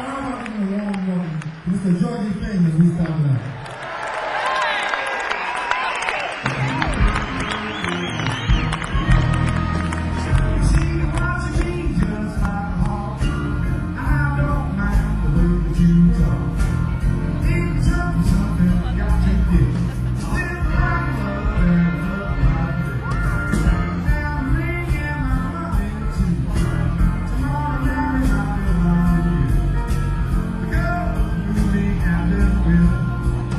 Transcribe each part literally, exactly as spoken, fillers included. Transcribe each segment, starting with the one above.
Mister Georgie Fame as we start now. Will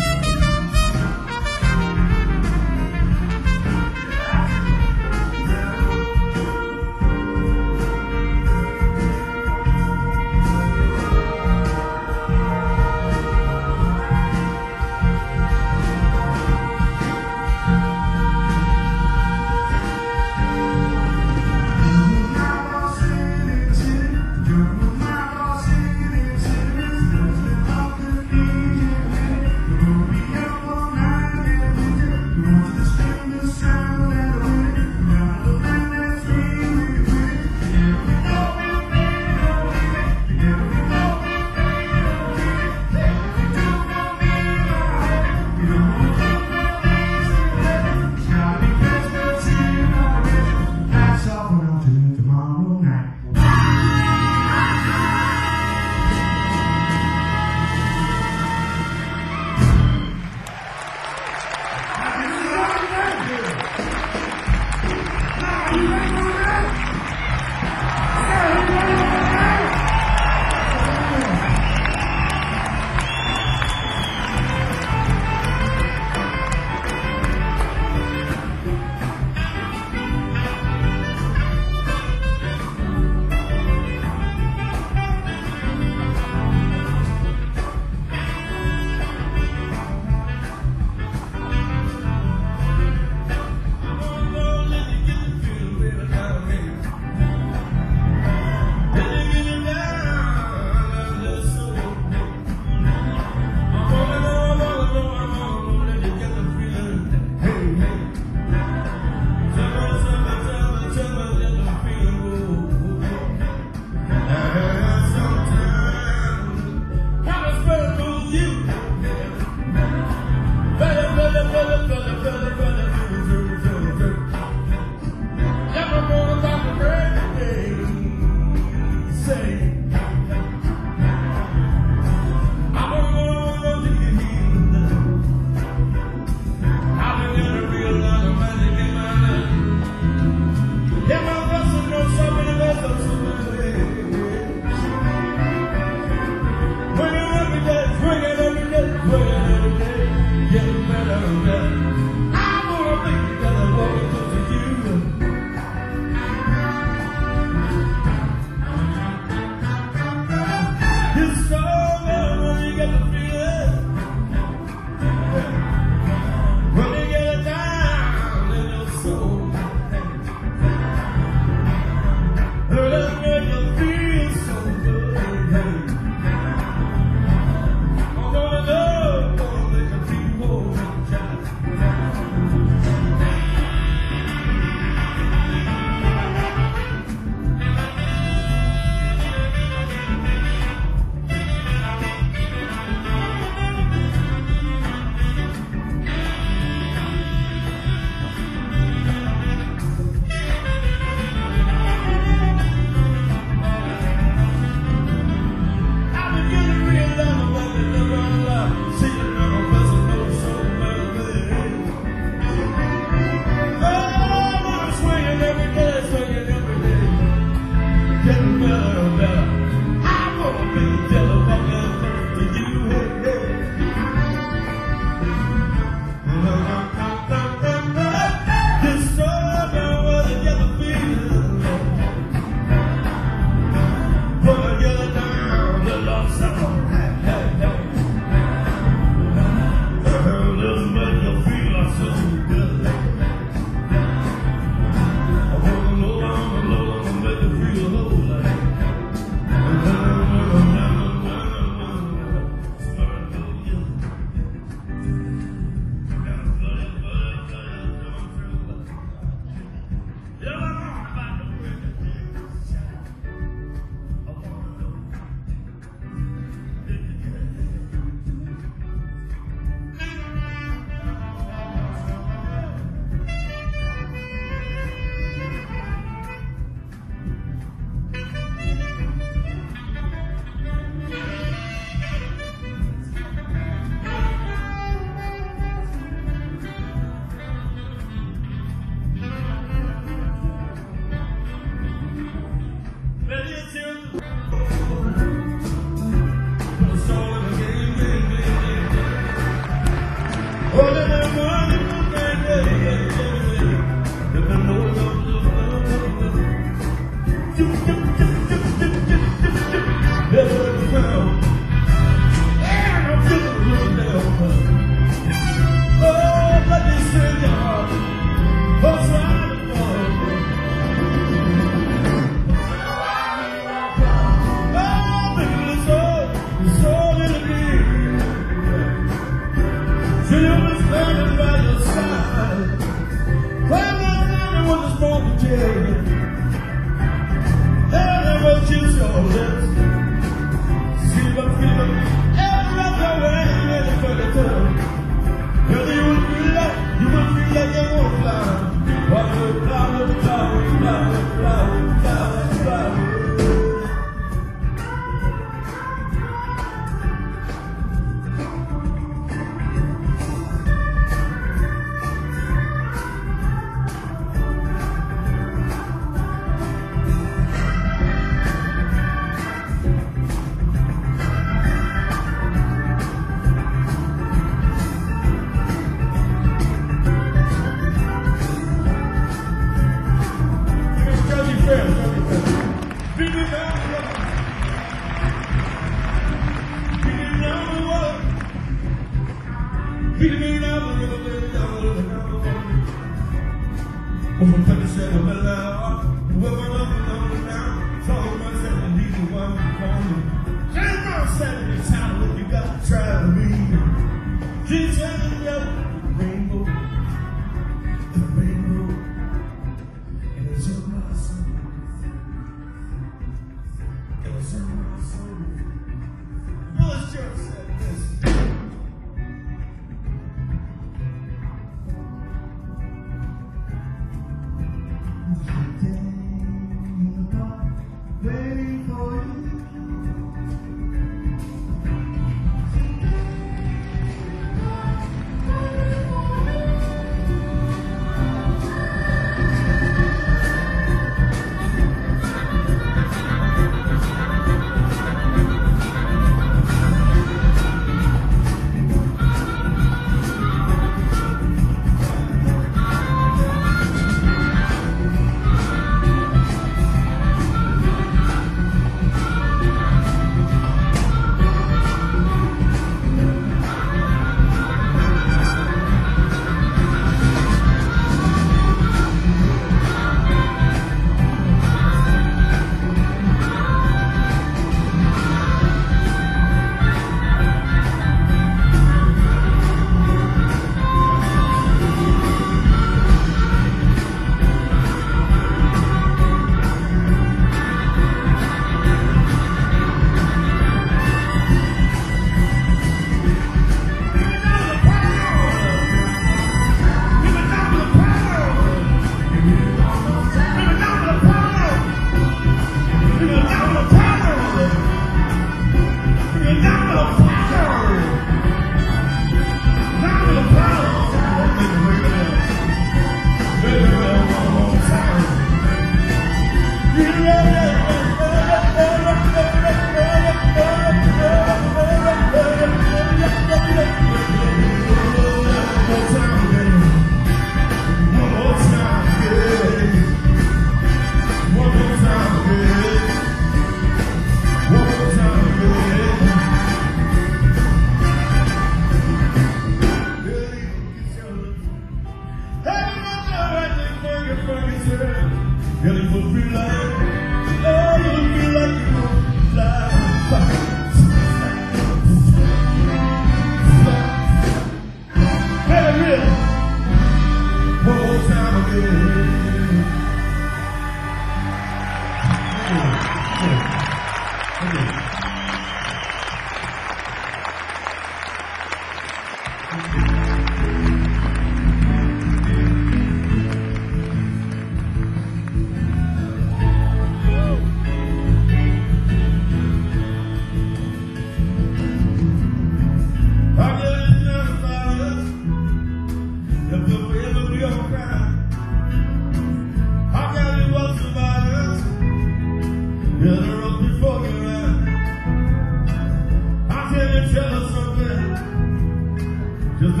Just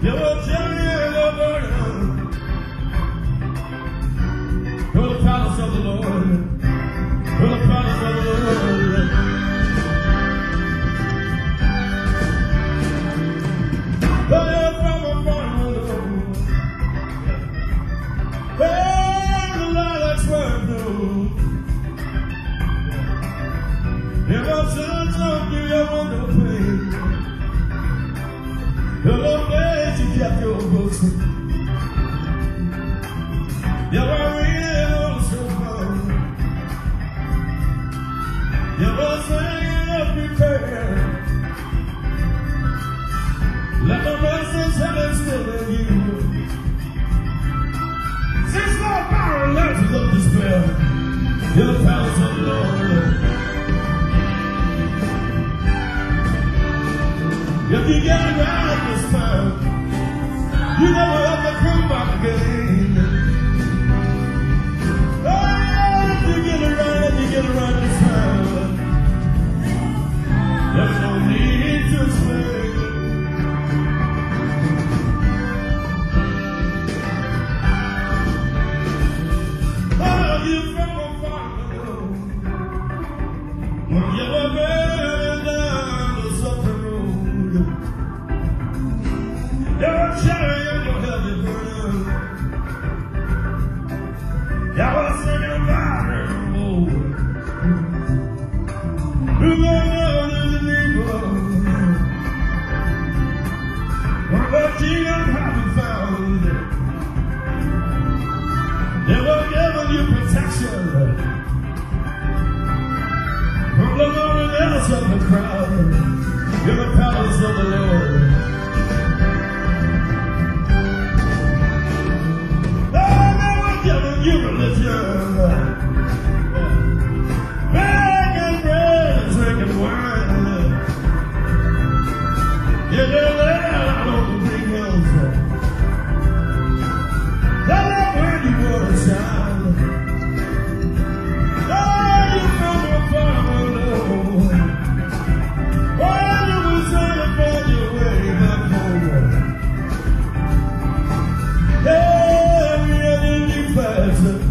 You will journey over to the palace of the Lord, to the palace of the Lord. Fire from a morning, fire the light that's burned through. If I turn on you, your window pane, the Lord made you kept your books. You were reading on so far. You were singing every prayer. Let the message heaven still in you. Since Lord power lances of despair, in the palace of the Lord. If you get it right this time, you never have to come back again. Oh, if you get it right, you get it right this time. There's no need to explain. Oh, you from afar, when you were burning down the suffering road. You're carrying your heavy burden. Y'all singing about her Lord. Who knows the people? What the kingdom haven't found. They were giving you protection from the loneliness of the crowd in the palace of the Lord. You religion, baking bread and drinking wine. You live out on the big hills. They love where you were a child. Oh, you from a farmer, Lord. Oh, you were trying to find your way back home. Every other new person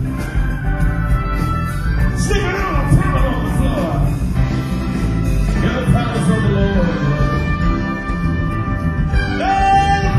sleeping on a pallet on the floor in the palace of the Lord. And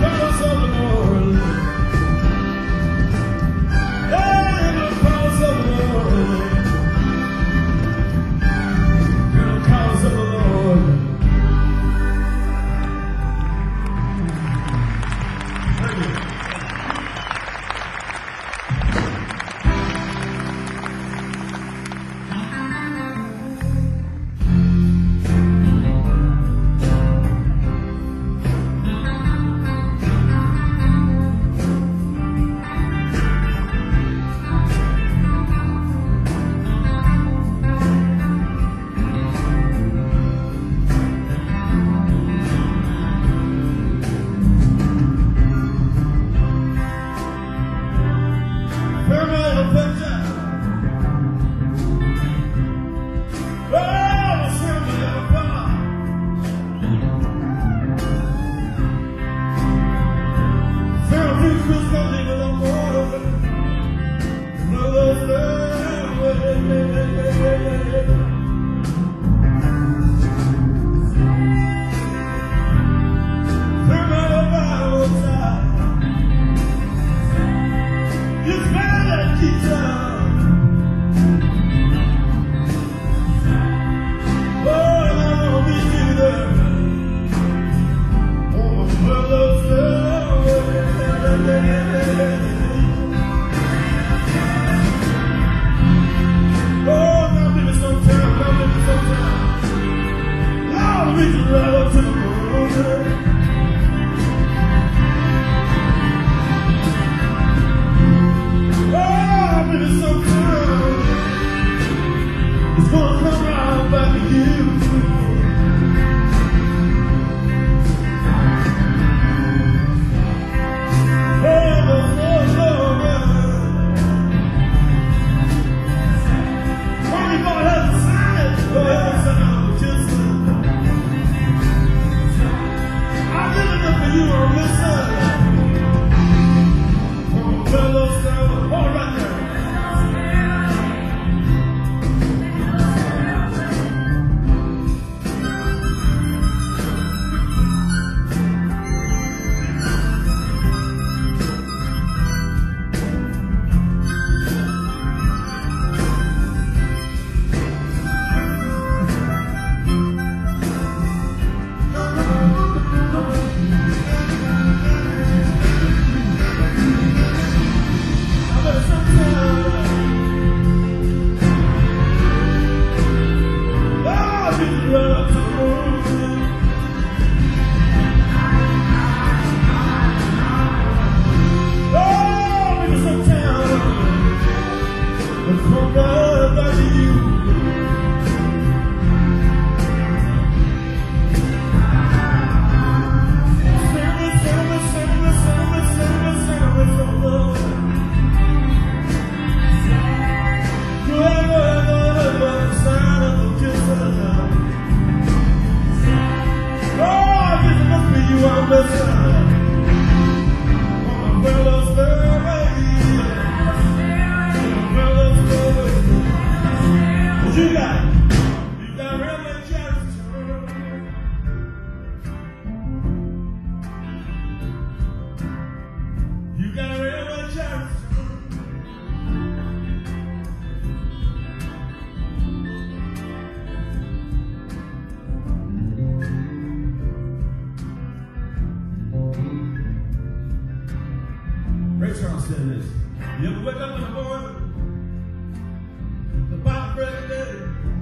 Ray Charles said this. You ever wake up in the morning, the bottom break of day,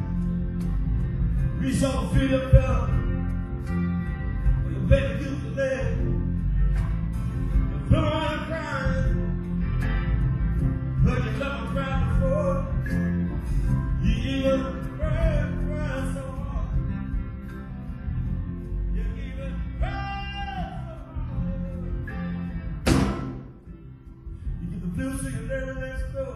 reach on the feet up there, when your baby gives the leg, you feel around crying, but you never cried before. You even cry, cry so hard. You even cry so hard. You get the blues to your neighbor next door.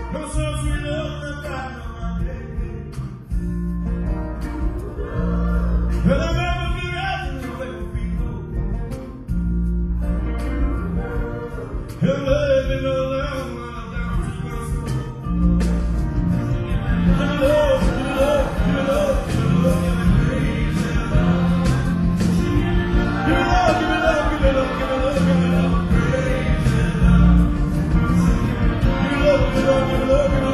No so sweet love that got on my baby. Well, I'll never be rising away from people. He'll let me know that I'm down to my soul. Give me love, give me love, give me love, give me love, give me crazy love. Give me love, give me love, give me love, give me love, give me love, crazy love. Give me love, give me love, give me love, give me love.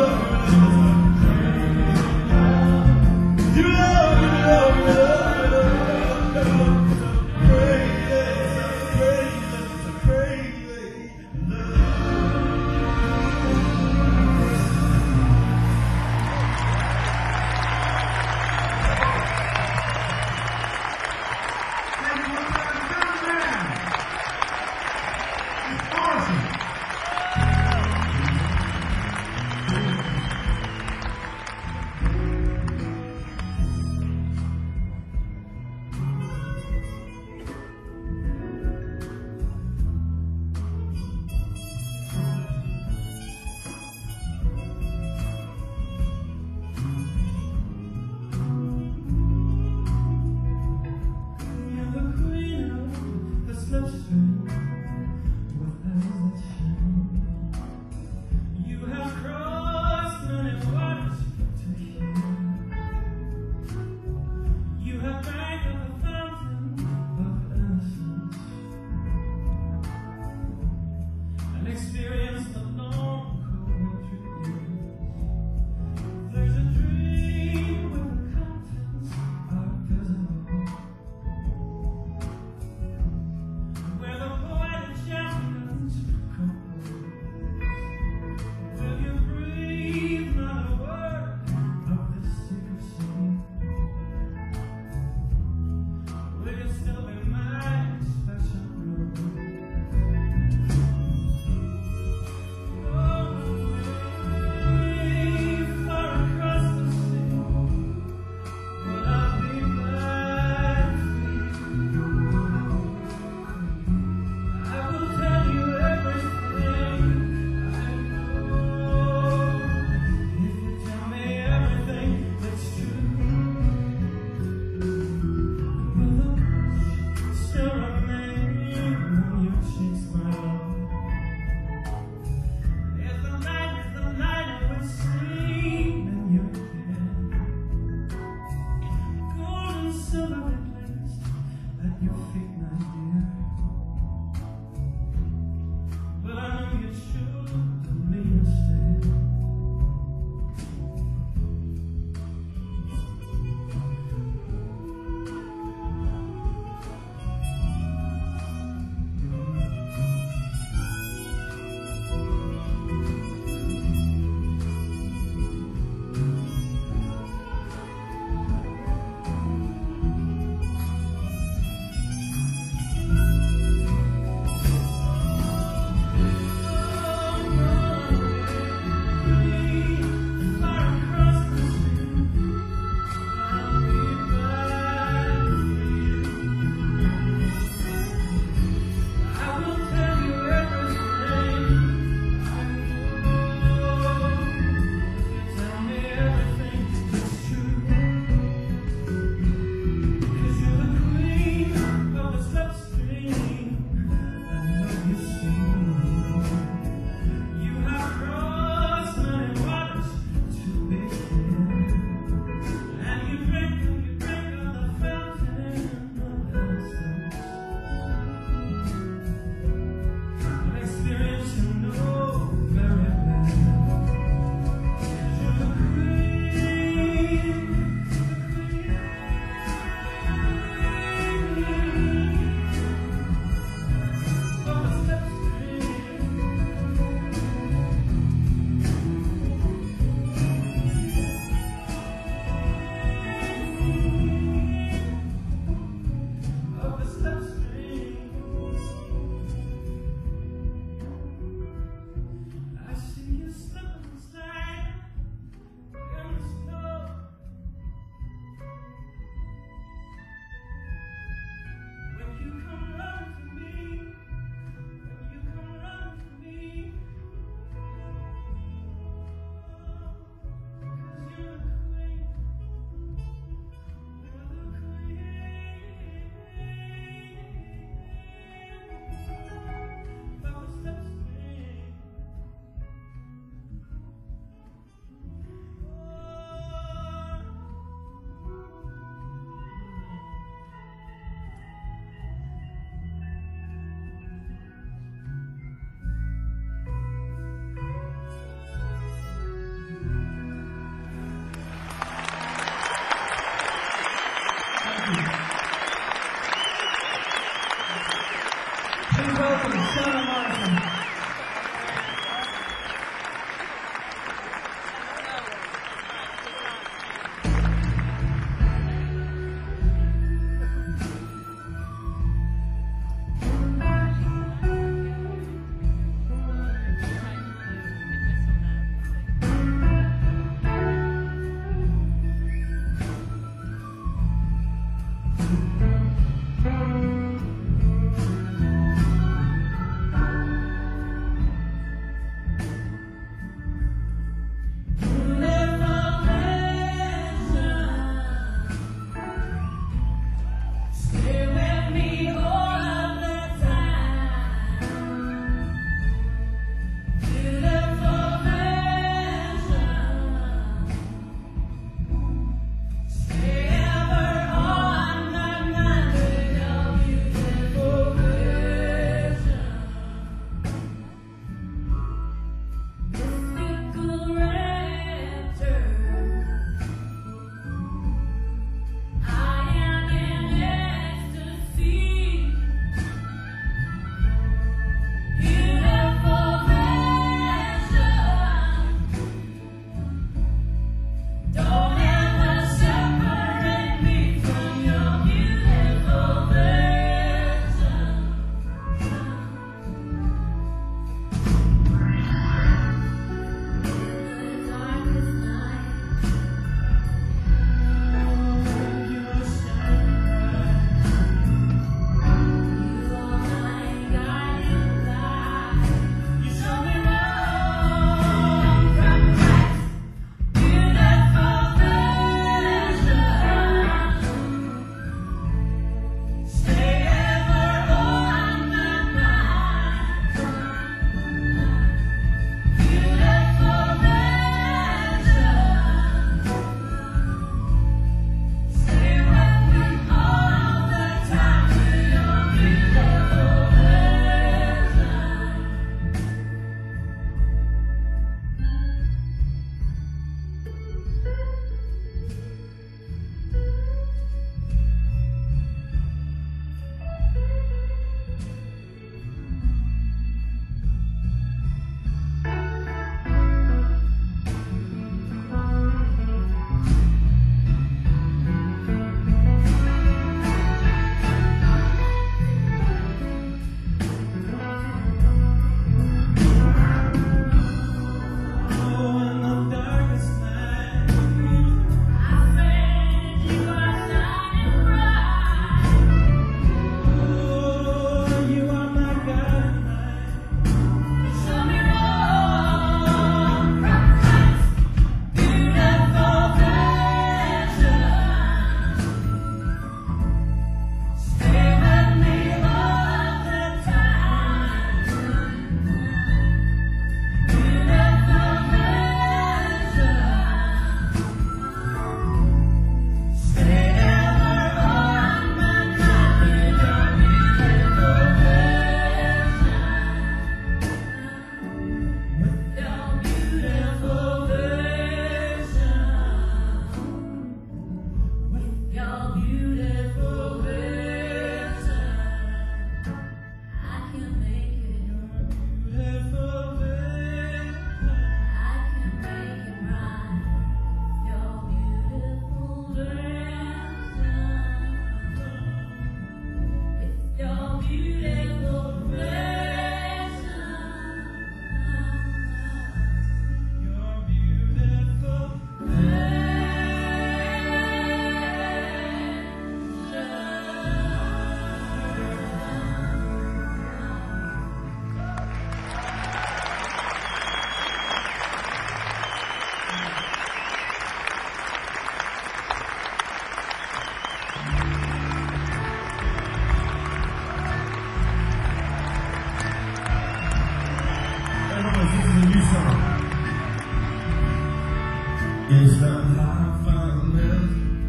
It's not high finance,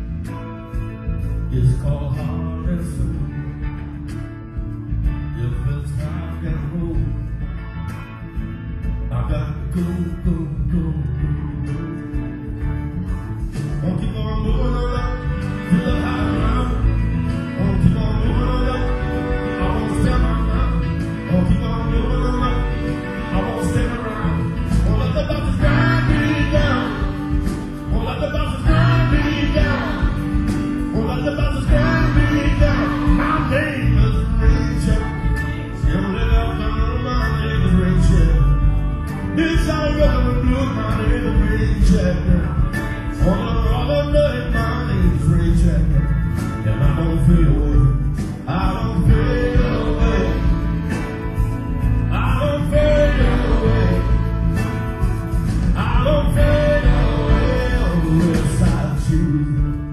it's called heart and soul. If it's rock and roll, I got to go, go, go, go, go. I'll keep on moving on up to the high ground. I'll keep on moving on up, I won't stand my ground. I'll keep on moving on up, I won't stand around. Won't let the buses grind me down. Won't let the buses grind me down. Won't let the buses grind me down. My name is Rachel. Still lit up, my name is Rachel. This all rhythm and blues, my name is Rachel. On the other night, my name is Rachel. And I don't feel away. I don't feel away. I don't feel away. I don't fade away unless I choose.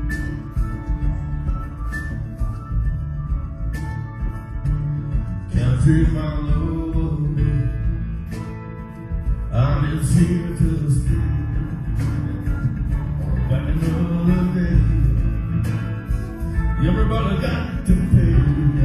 Can't treat my love away. I'm just here to stay. On back another day. Everybody got to pay.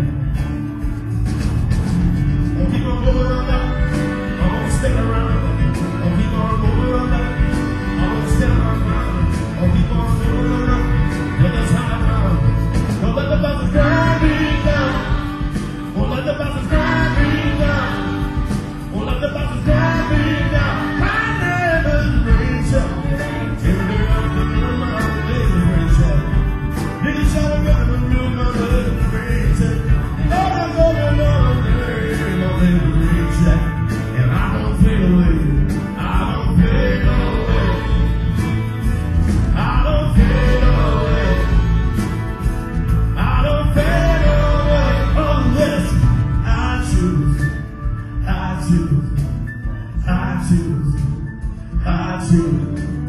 I'll keep on going on up. I won't stay around. I'll keep on moving on up. I won't stand my ground. I'll keep on moving on up. Yeah, that's how I found. Don't let the buses grind me down. Won't let the buses grind me down. Won't let the buses grind me down. My name is Rachel. Give me up the room, my name is Rachel. Did you show me the room, my name is Rachel. Oh, I'm going on there, my name is Rachel. And I don't fade away. I don't fade away. I don't fade away. I don't fade away unless I choose. I choose. I choose. I choose.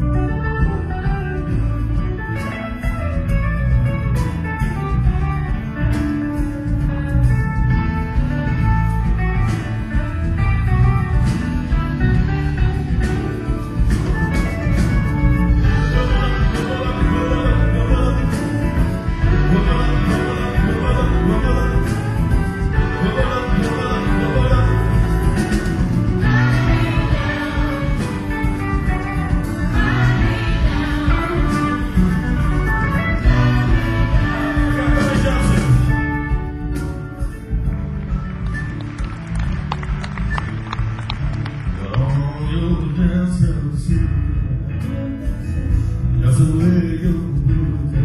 That's the way you do it.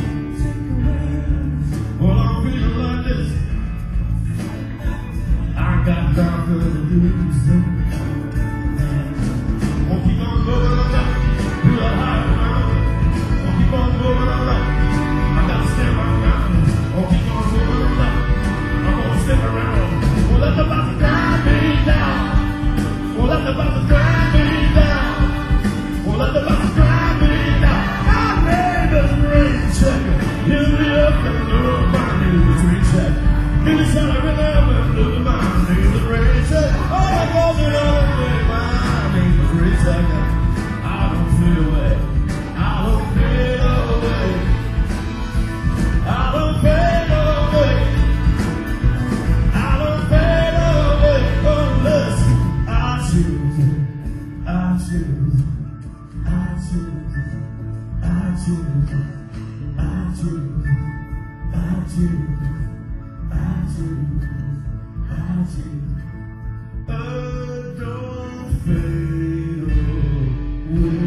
Well, I'm feeling like this. I got nothing to do. Won't keep on going on up to the high ground. Won't keep on going on up. I gotta stand my ground. Won't keep on going on up. I'm gonna stick around. Won't let the buses grind me down. Won't let the buses grind me down. Won't let the buses grind me down. My name is Rachel. Give me up and know my name is Rachel. Give me some remember and know my name is Rachel. Oh, I'm going on with my name is Rachel. I don't feel away. I don't fade away. I don't fade away. I don't fade away unless I choose. I choose. I choose. I choose. I choose. I choose. I choose. I choose. I don't fade away.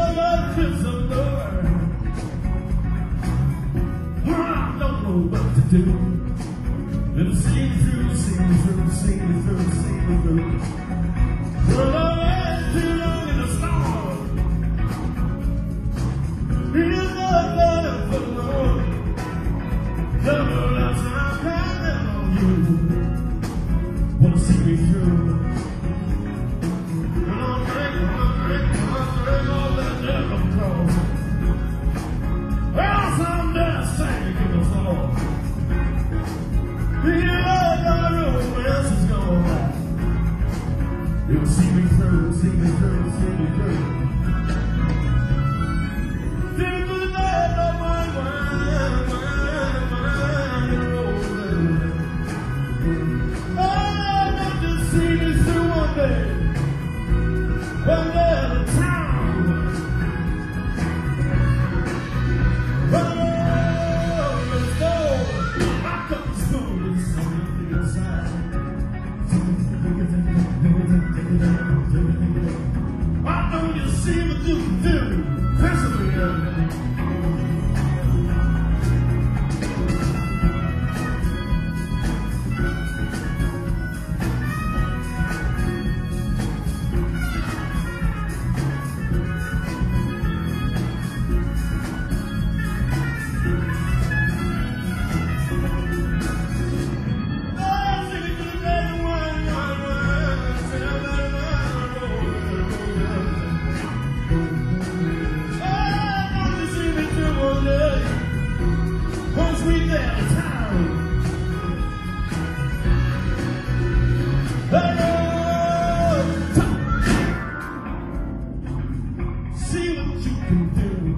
What to do. It'll see me through, see me through, see me through, see me through. Well, I waited too long in the storm. Real love, love for the Lord. Love, love, love, I'm counting on you. Wanna see me through. And I'll break, I'll break, I'll break all that devil cross. Well, someday Satan give us all. Real love, our romance is gone. You'll see me through, see me through, see me through. See me through the night of my mind, mind, mind, rolling. Oh, don't just see me through one day, one day at a time. Oh, let's go. I come to school and something inside. I know you see me do, do, persevere. See what you can do.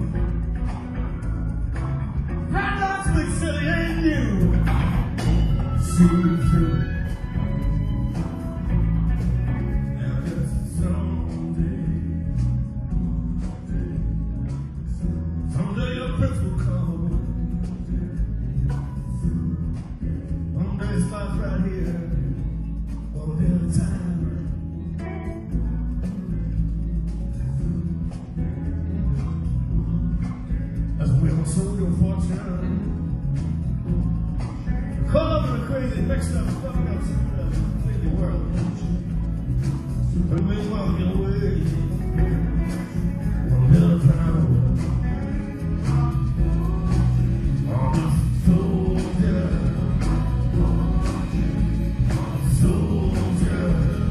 Right now, slick silly ain't you. See me through. Now just someday, someday your prince will come. One day it's life right here, one day at a time. Sold your fortune. Caught up in a crazy mixed up, fucked up, screwed up, crazy world. But meanwhile, we get away. One little town. I'm a soldier. I'm a soldier.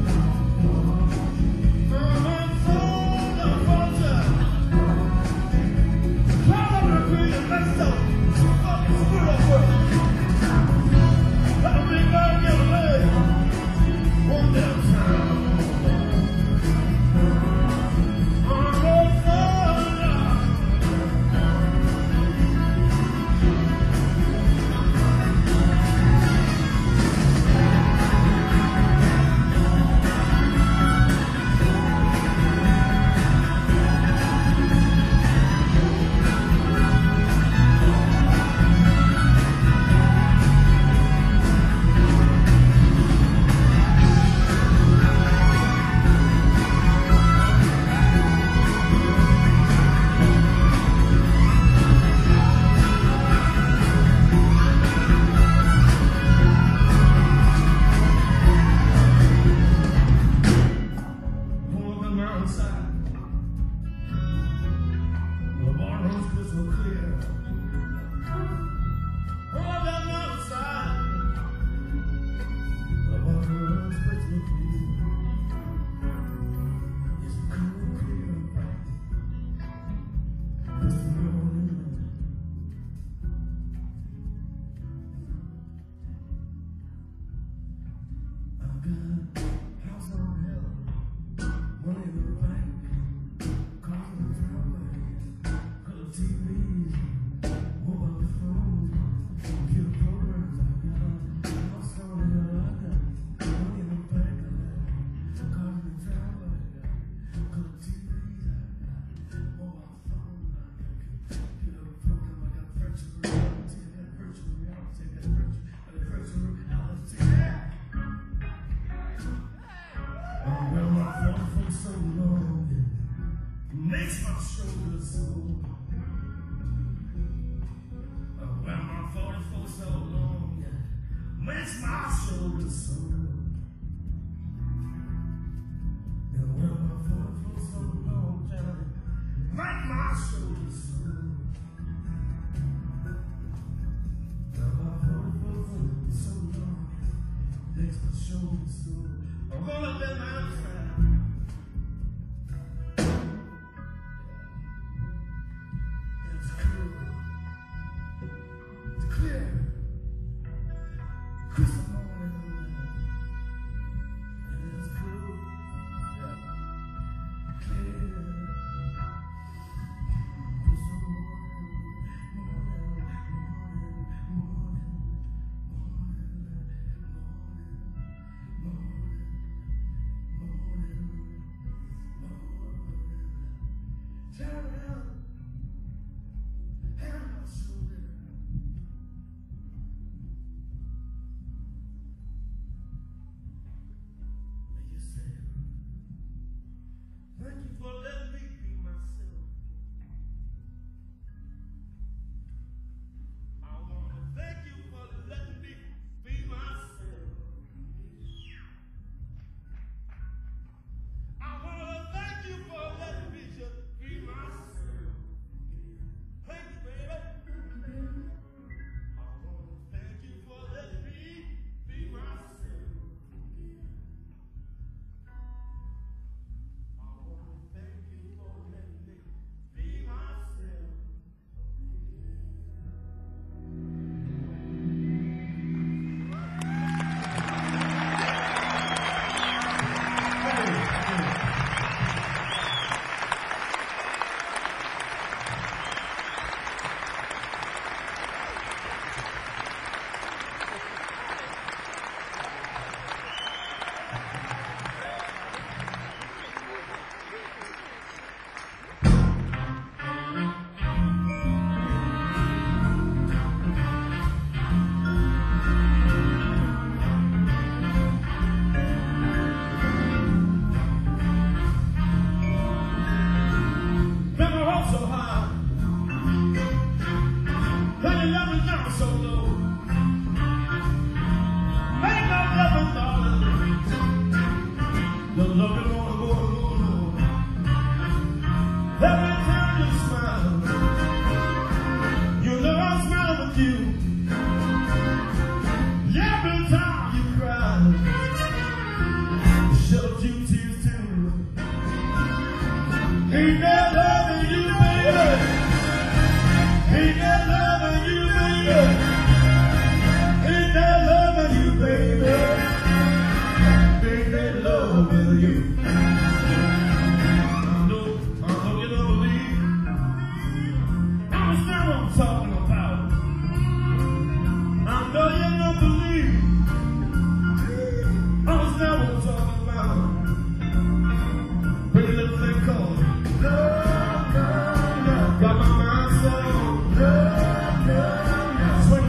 I'm a soldier. Let's go. Fucking screw up world. Let a big man get away. One damn time. I'm a soldier. Makes my shoulders sore. Oh, well, my forty-four so long. makes my shoulder so good. And when my foot for so long time, make my shoulder so good. And my foot for so long, makes my shoulder so good. I'm gonna let my time. It's cool. It's clear. Crystal morning. And it's cool. Yeah. Clear. Crystal morning. Morning. Morning. Morning. Morning. Turn around. Hand my shoulder. And you say, thank you for letting me be myself. I want to thank you for letting me be myself. I want to thank you for letting me just be myself. Thank you, baby. I want to thank you for letting me be myself. I want to thank you for letting me be myself. So high, then you love me now so low. Ain't no loving, darling. The love you wanna go low. Every time you smile, you know I smile with you. Every time you cry, shed you tears too. Ain't that loving you? Ain't that loving you, baby? Ain't that loving you, baby? Ain't that loving you? I know, I know you don't believe. I understand what I'm talking about. I know you don't believe. I understand what I'm talking about. Pretty little thing called love, love, love. Got my mind so love, love, love.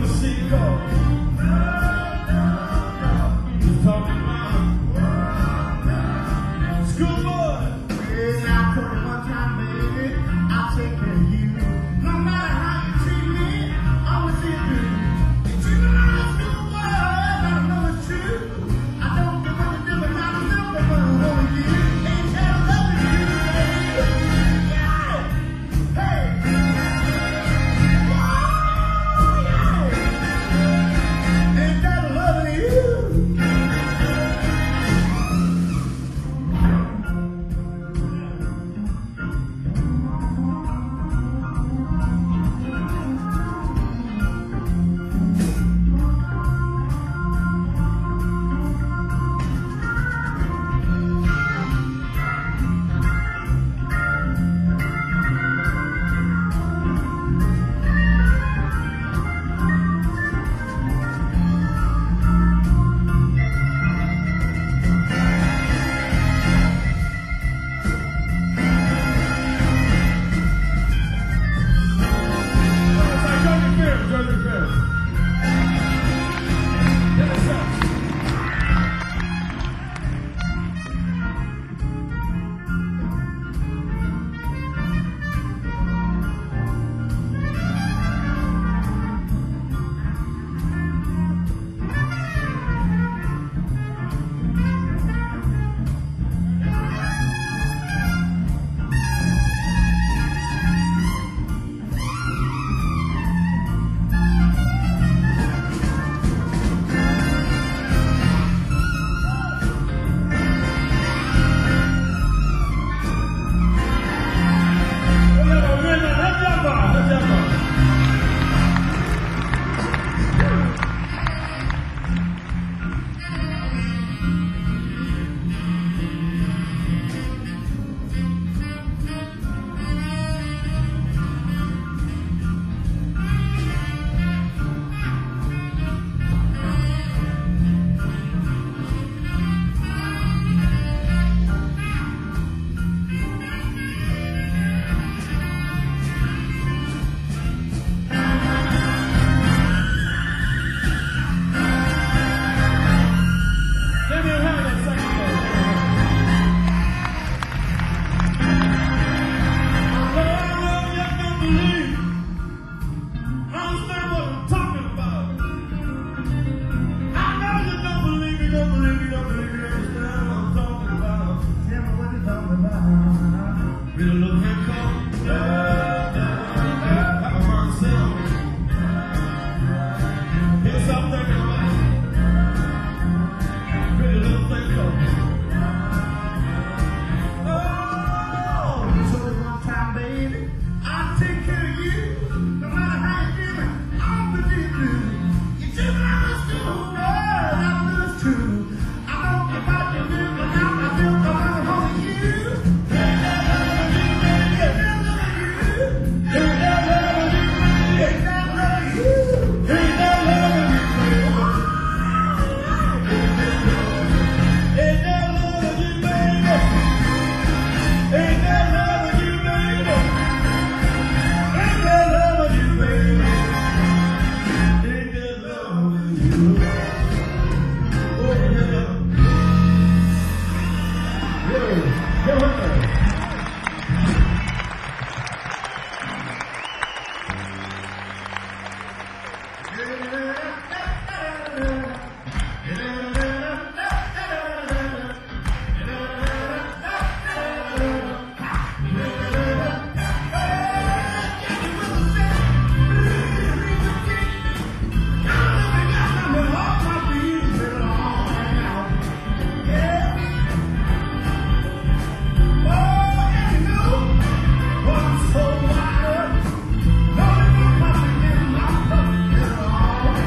Oh,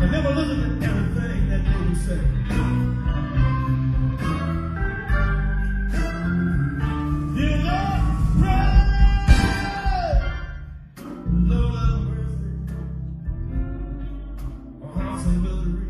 I never listened to everything that they would say. You Lord, pray, Lord have mercy on house and misery.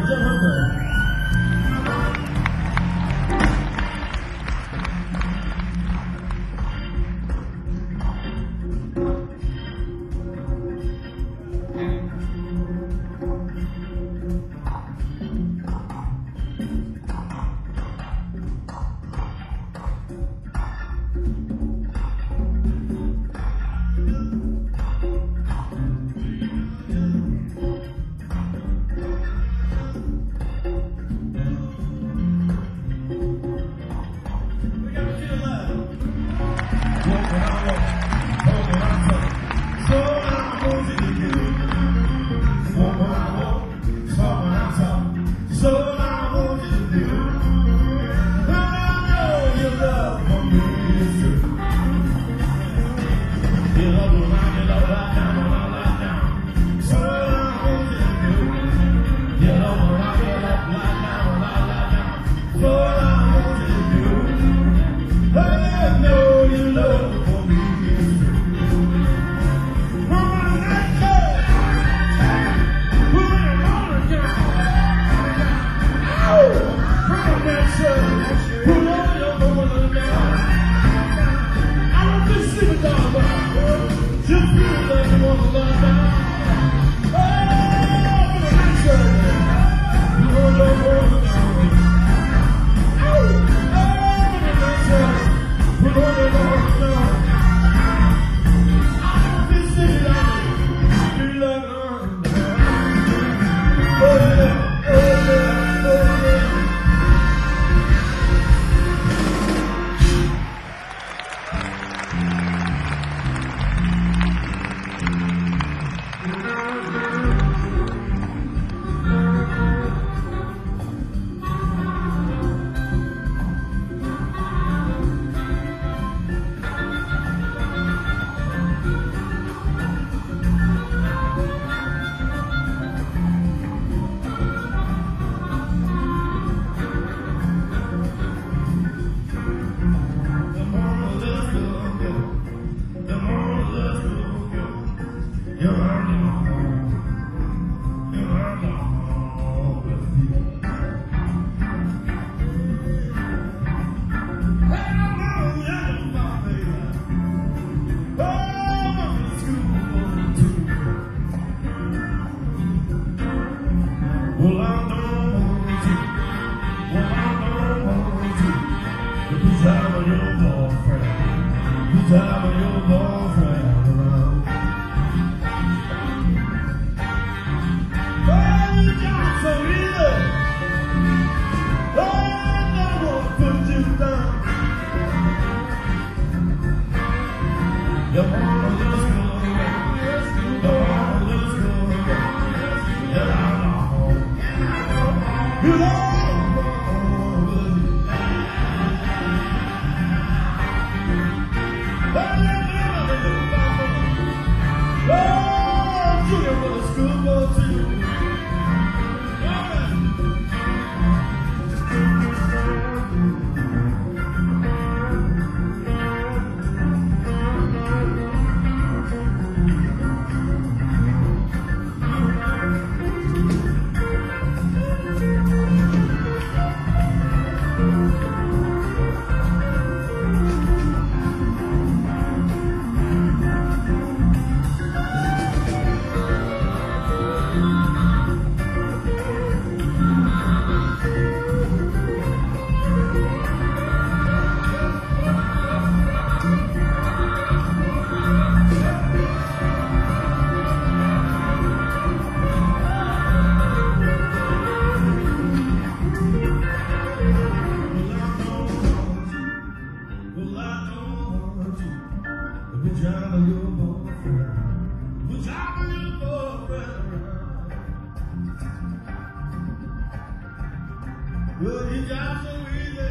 Well, you got so easy.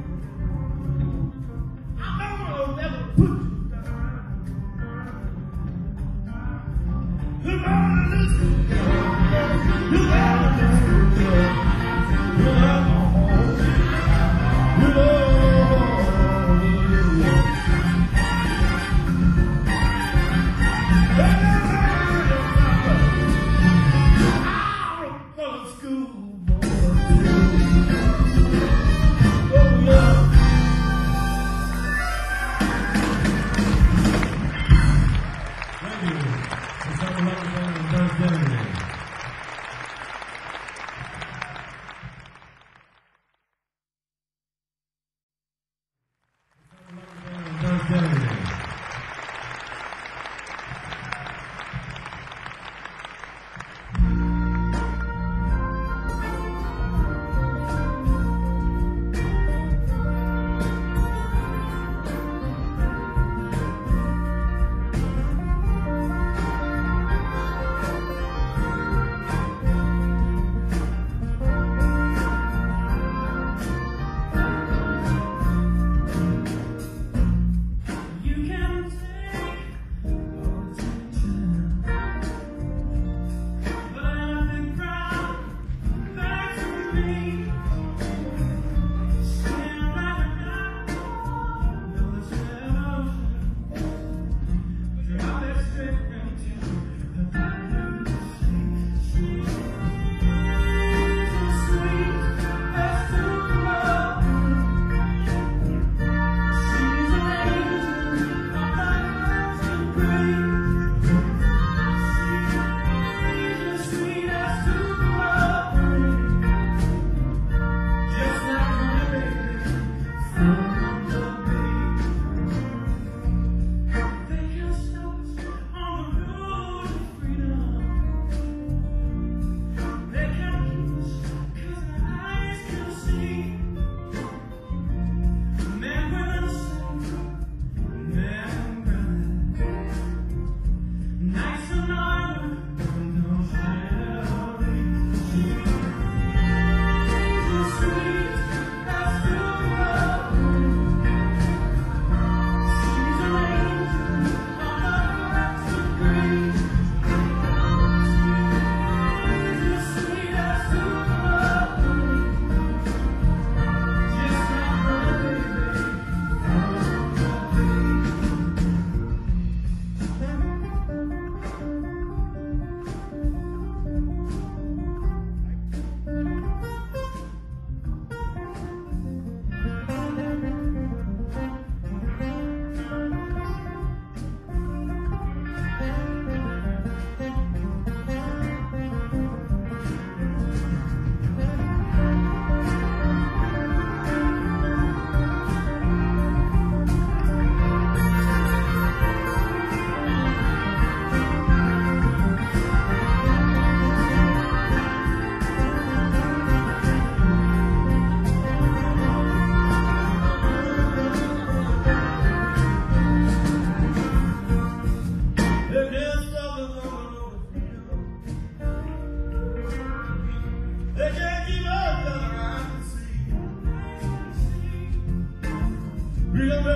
I know I'll never put you down. You gotta listen. You gotta listen. You gotta hold. You know. I'm from school.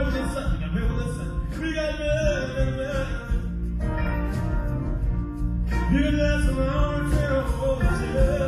remember this song. You remember this song. We got remember. You dance around the hotel.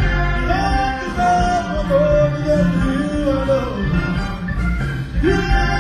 Yeah!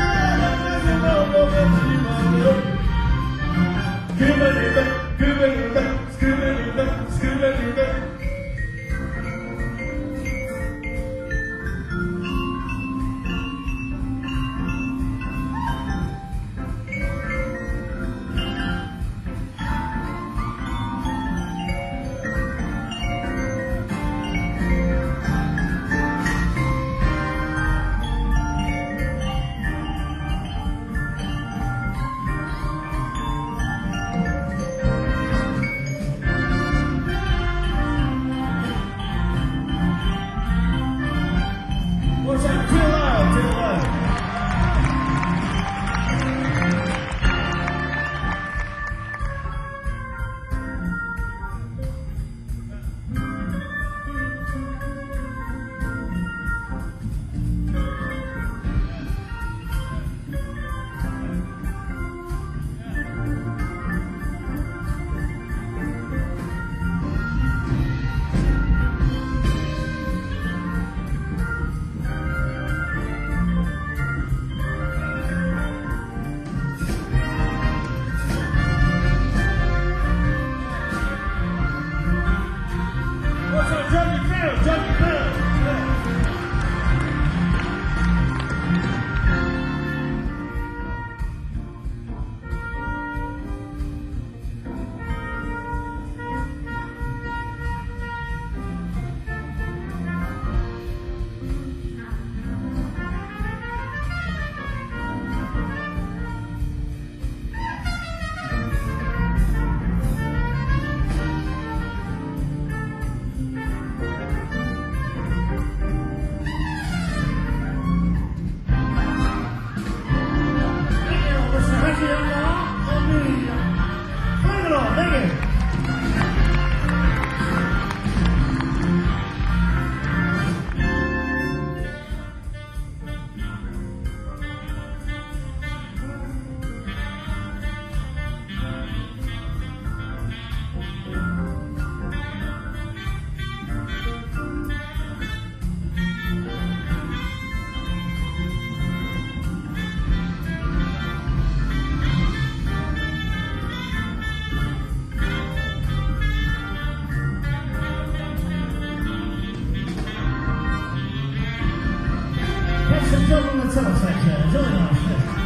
cello section. Join us.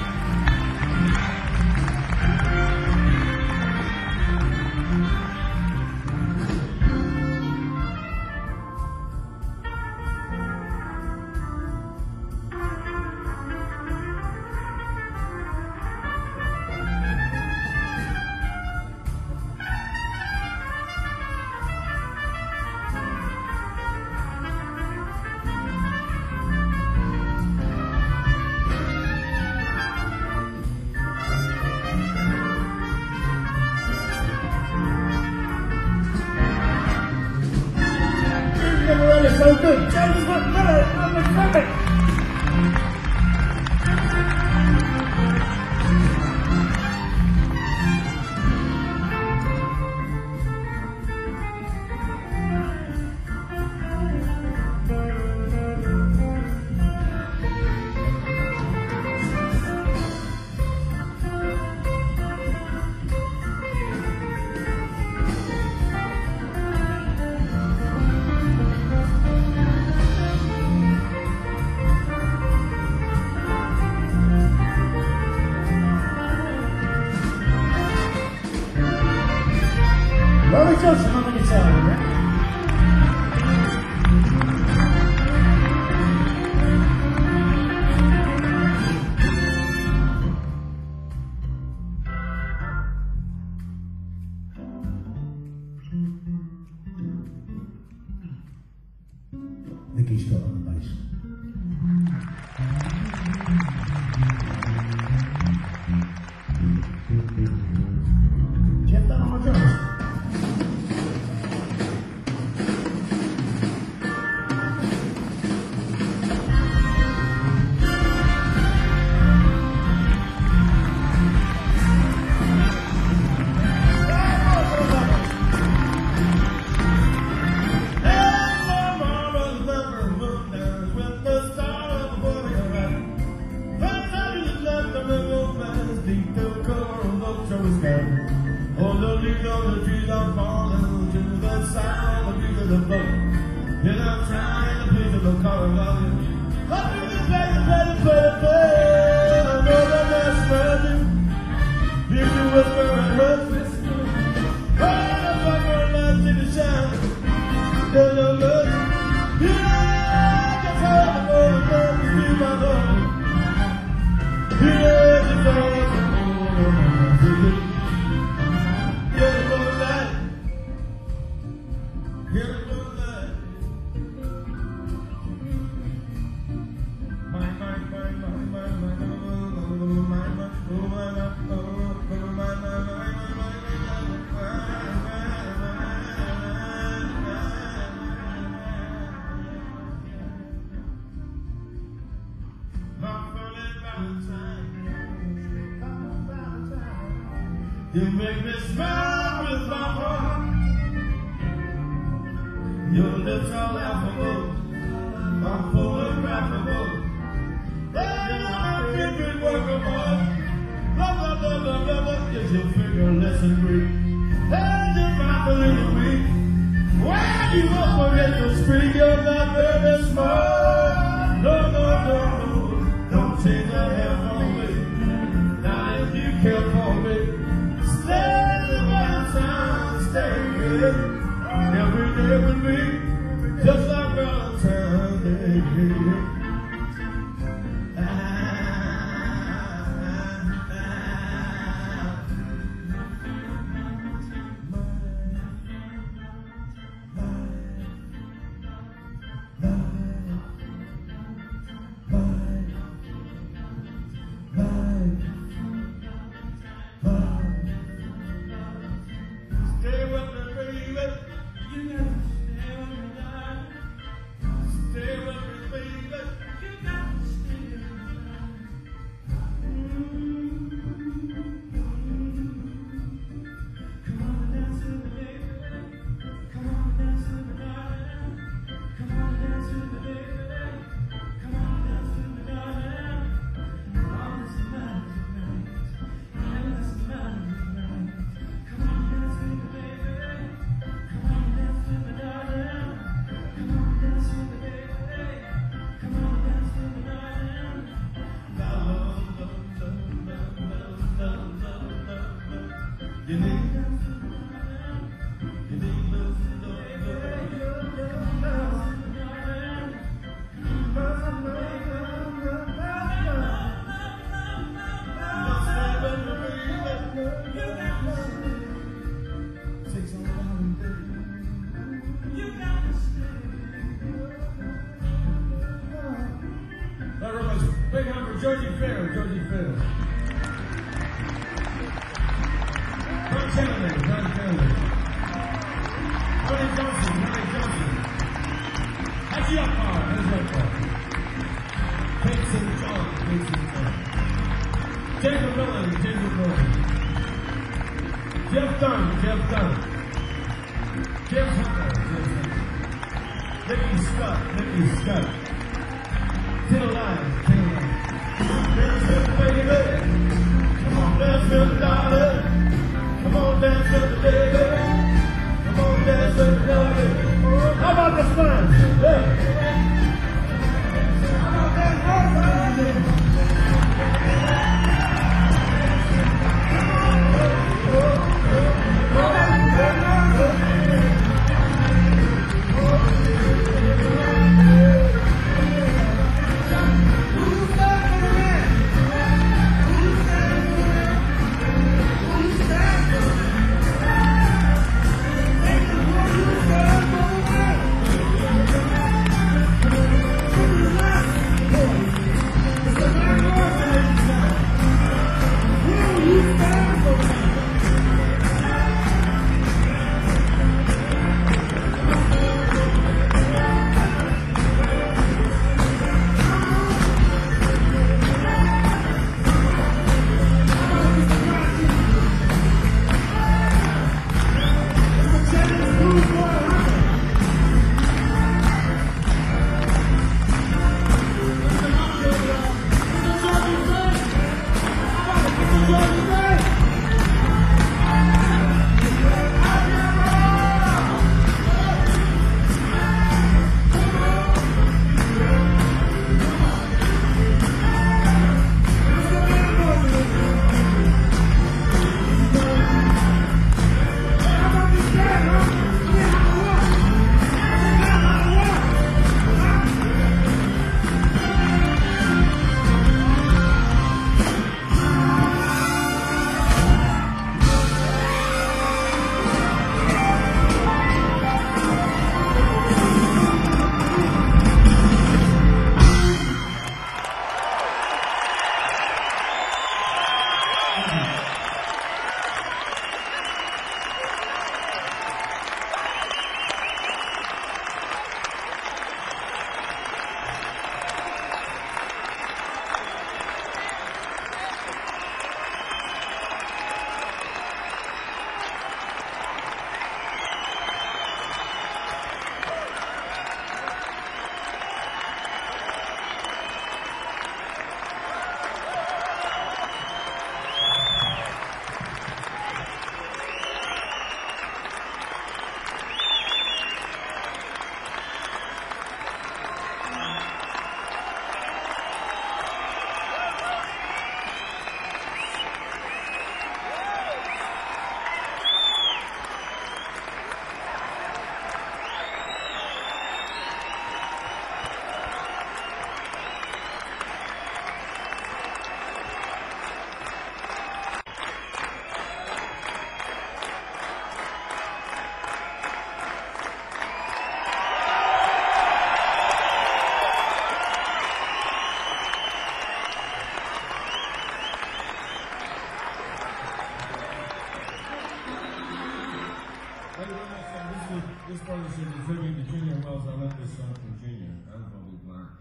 So good. James McMillan on the trumpet. Rory Johnson on the guitar, right? Nicky Scott on the bass. Jeff Dunn on the drums. Oh, the leaves on the trees are falling to the sound of the beat of the boat. And I'm trying to please the color of it. Up to the play, the play, the play, the play. I know that that's magic. If you whisper and hush, oh, I'm not gonna let you shine. There's no love. Yeah, that's how I know the love is in my love. Yeah, that's all I know. You make me smile with my heart. Your lips are laughable, I'm photographable. Baby, I'm a favorite work of art. Blah, blah, blah, blah, blah, blah. Is your figure less than Greek? And your mouth a little weak. When you up against the street, you're not very smart. No, no, no, no. Don't change the hair for me. Now if you care for me, every day with me, just like Valentine's Day. Stay with me, baby. Big hand for Georgie Fair, Georgie Fair. Don Kennedy, Don Kennedy. Tony Johnson, Tony Johnson. Haji Akbar, Haji Akbar. Kate Saint John, Kate Saint John. Jacob Millen, Jacob Millen. Jeff Dunn, Jeff Dunn. James Hunter, James Hunter. Nicky Scott, Nicky Scott. Ten alive, ten alive. Dance with the baby. Come on, dance with the dollar. Come on, dance with the baby. Come on, dance with the dollar. How about the sun? Yeah. How about that hard This partnership is tribute to Junior Wells. I left this song from Junior. I was gonna be blind.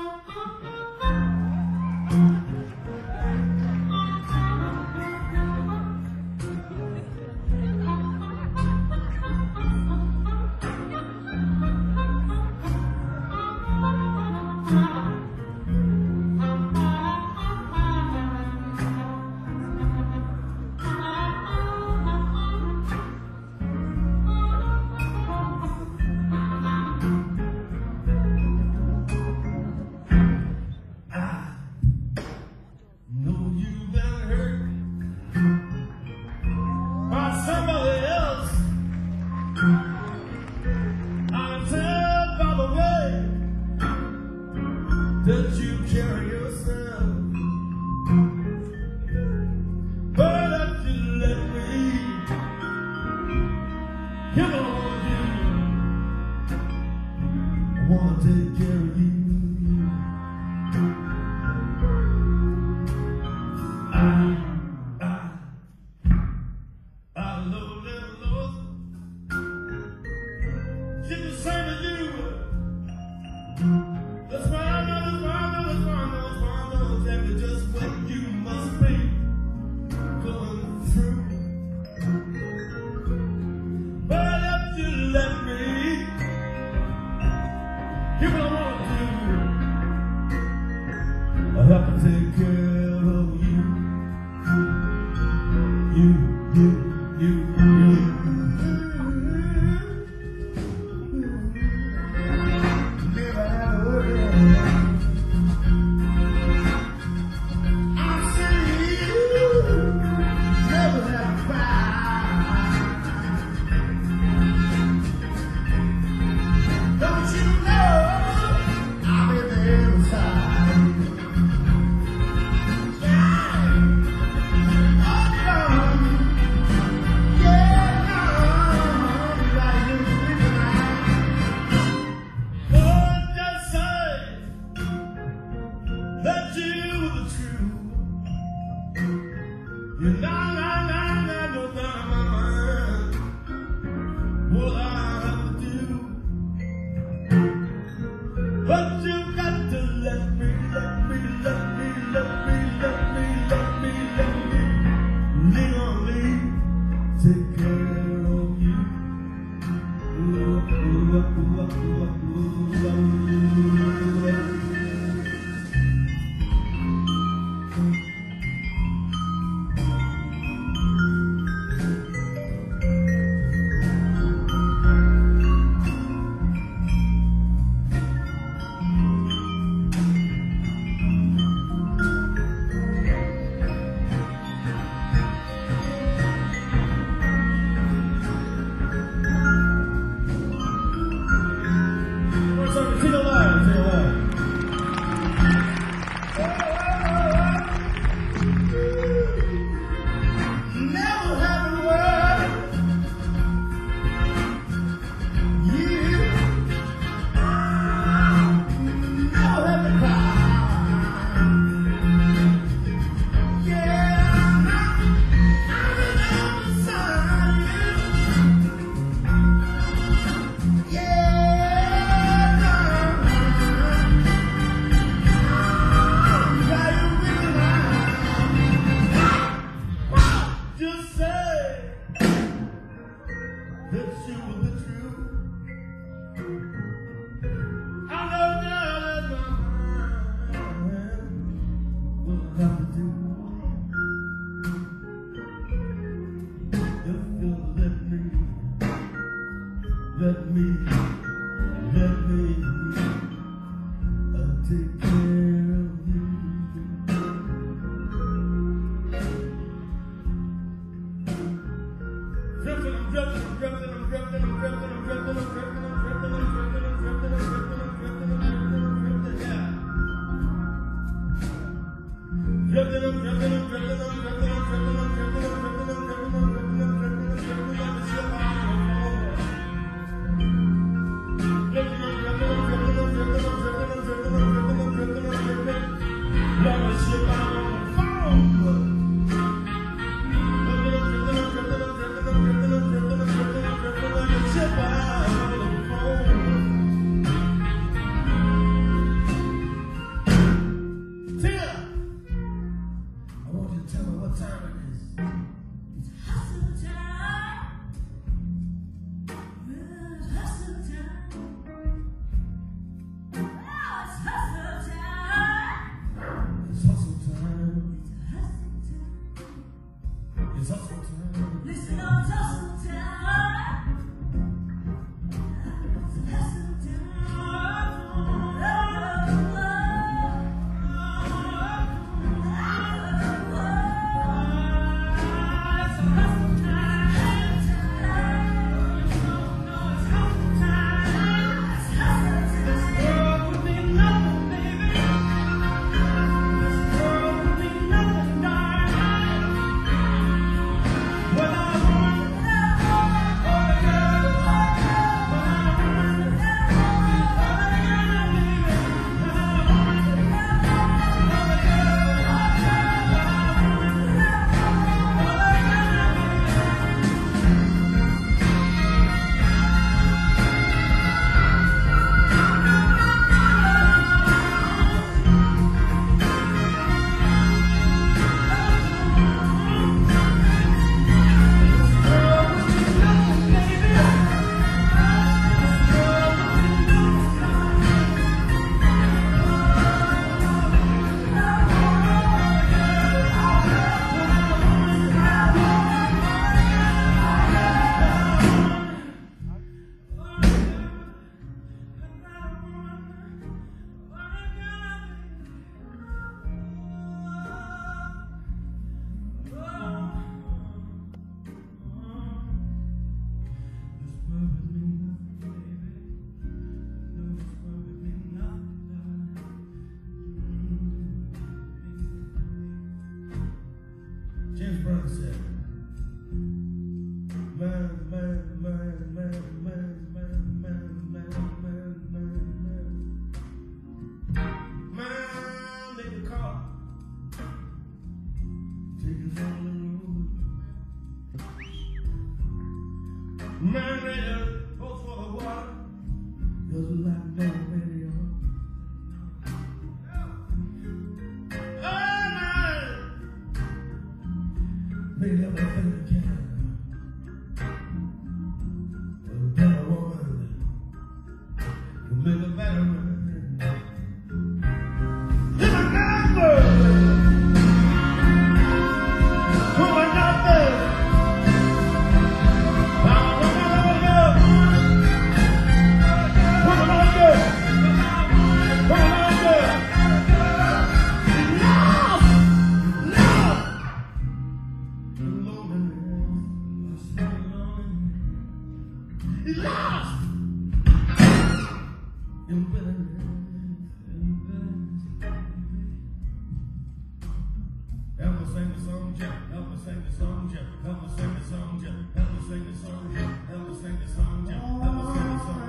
That you carry yourself, but that you let me come on, you. I wanna take care of you. have to take care of you. You, you, you, you. Never had a word. I see you. Never had a cry. Don't you know I'm in the inside? That you were the truth. You know, nah, nah, nah, no doubt in my mind what I have to do. But you got to let me, let me, let me, let me, let me, let me, let me, lean on me, take care of you. Ooh, ooh, ooh, ooh, ooh, ooh, ooh. Sing aloud, sing aloud. Never had a word. You never had to cry. Yeah, I'm inside you. Yeah. Just say that you were the truth. I know now that my mind will have to do. Just let me, let me, let me uh, take care of you. Drifting, I'm drifting, I'm drifting, I'm drifting, I'm drifting, I'm drifting, I'm drifting, I'm drifting, I'm drifting, I'm drifting, I'm drifting, I'm drifting, I'm drifting, yeah. Drifting, I'm drifting, I'm drifting, I'm drifting, I'm drifting, I'm drifting, I'm drifting, I'm drifting, I'm drifting, I'm drifting, I'm drifting, I'm drifting, like a ship out on the floor. Drifting, I'm drifting, I'm drifting, I'm drifting, I'm drifting, I'm drifting, I'm drifting, I'm drifting, I'm drifting, I'm drifting, made everything you can. A better woman, you make a better woman. If I got bird, who I got bird, I'm gonna go. Who am I go? Who am I go? Lost. Help us sing the song, Jeff. Help us sing the song, Jeff. Help us sing the song, Jeff. Help us sing the song, Jeff. Help us sing the song, Jeff. Help us sing the song,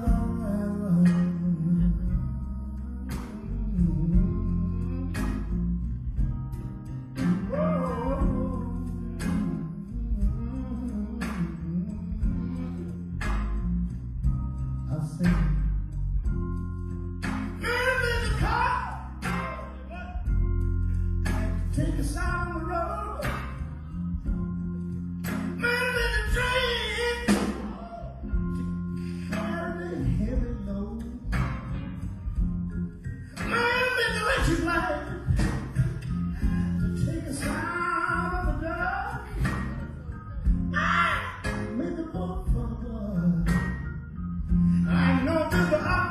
Take us out on the road. Man in the train. Carry heavy load. Man in the electric light. To take us out of the dark. Ah, made the boat for the blood. I know that the up.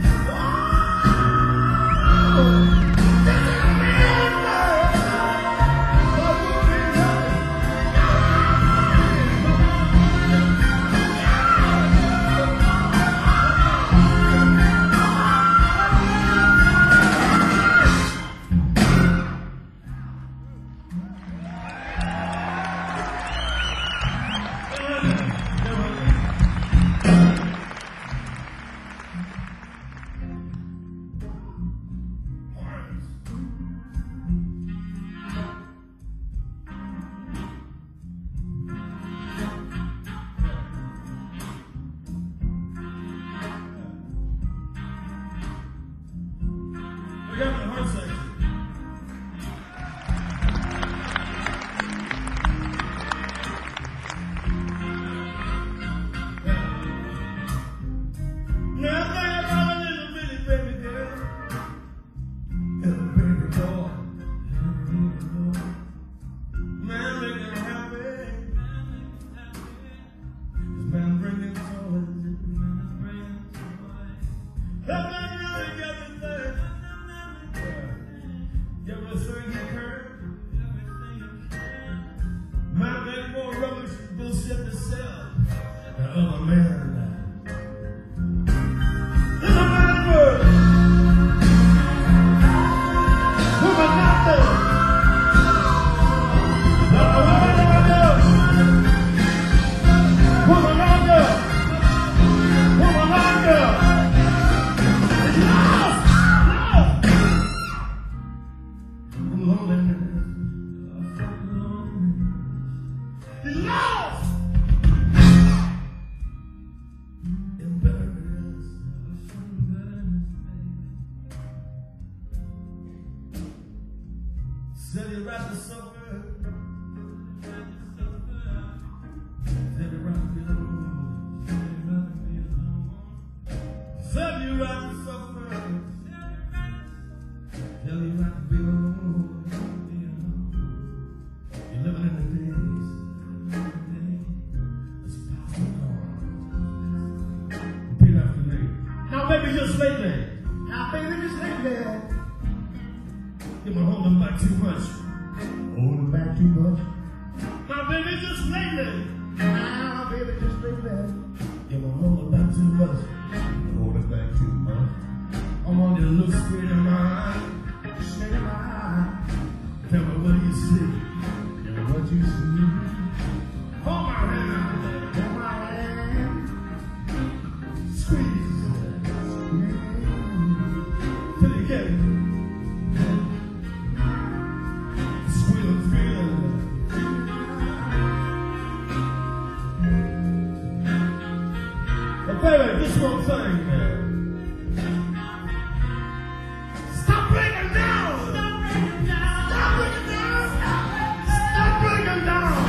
We got the horn section. Now I think about a little bitty baby girl. Little baby boy. Man, make them happy. This man bringing toys. That man really got the thing. Everything he heard. Man made more rubbish and bullshit to sell than other men. There's a man word. Who am I not there? Who am I not there? Who am I not there? Who am I not there? Said you ride the suffer. Said you ride the Said you ride the suffer. Said you ride the alone. You're living in the days. It's possible. Repeat after me. Now baby, just lately. Now, baby, just lay there. You've been holding back too much. Holding back too much. Now, baby, just lately. Now, baby, just lay there. You've been holding back too much. Holding back too much. I want you to look straight in my eye. Straight in my eye. Tell me what you see. Tell me what you see. Hold my hand. Hold my hand. Squeeze. Till you get it. Squeal, feel. But baby, this one thing, man. Stop breaking down. Stop breaking down. Stop breaking down. Stop breaking down.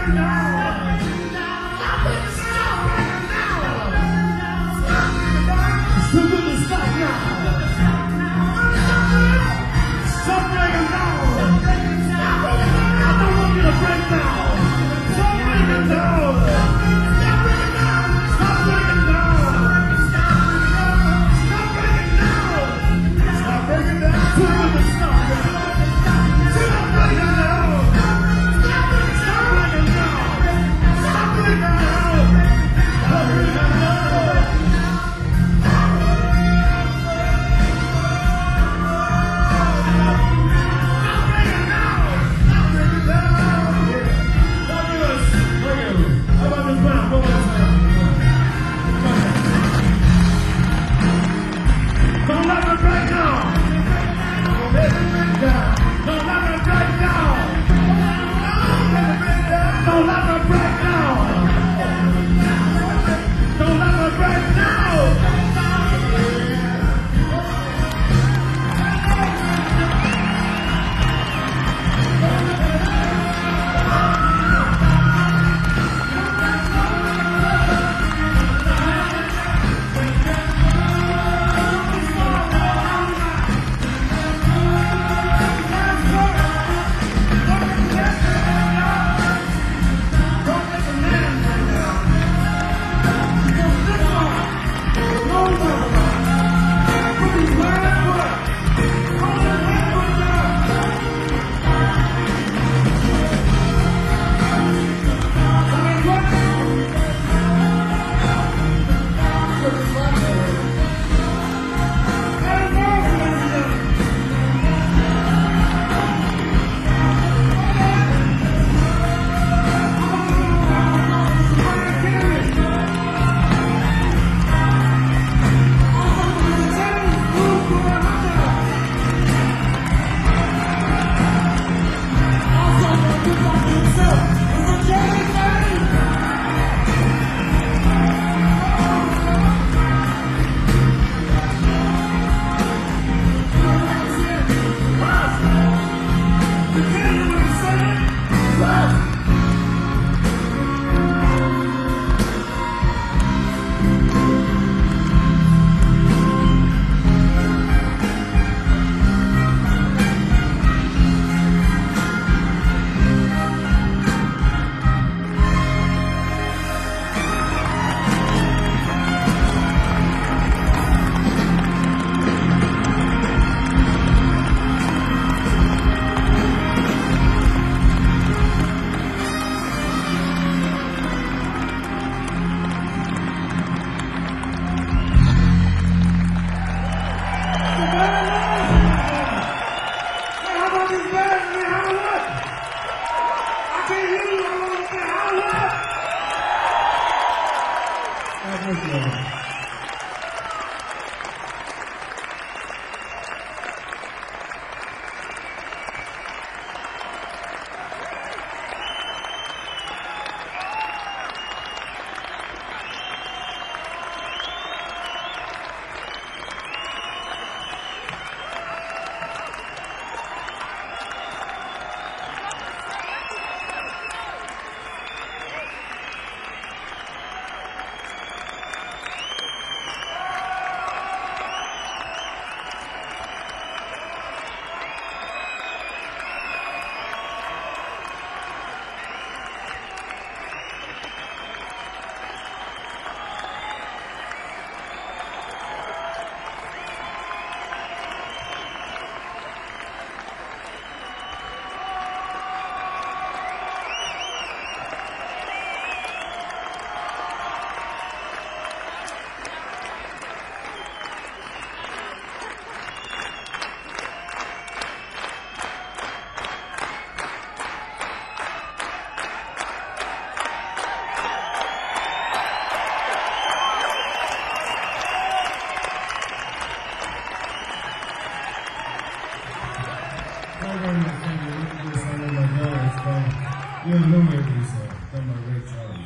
You don't know me, Lisa. Done by Ray Charles.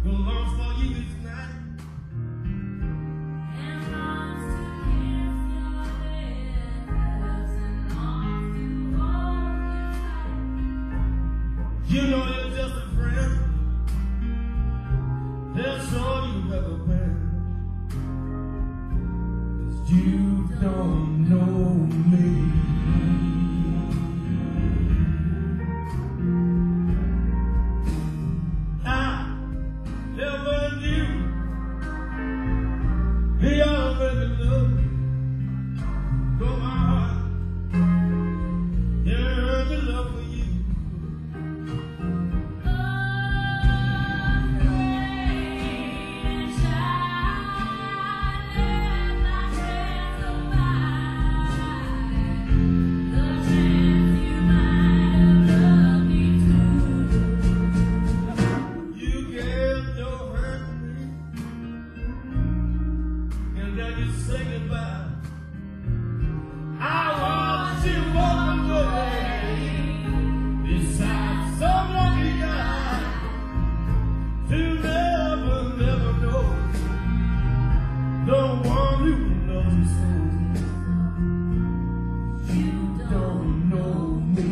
Gonna long for you tonight. And longs to kiss your lips and longs to hold you tight. You know you're just a friend. That's all you've ever been. 'Cause you don't know me. I never knew the already love. But my heart, yeah, the love for you. Say goodbye. I want you walk away beside some lucky guy to never, never know the one who loves you so. You don't know me.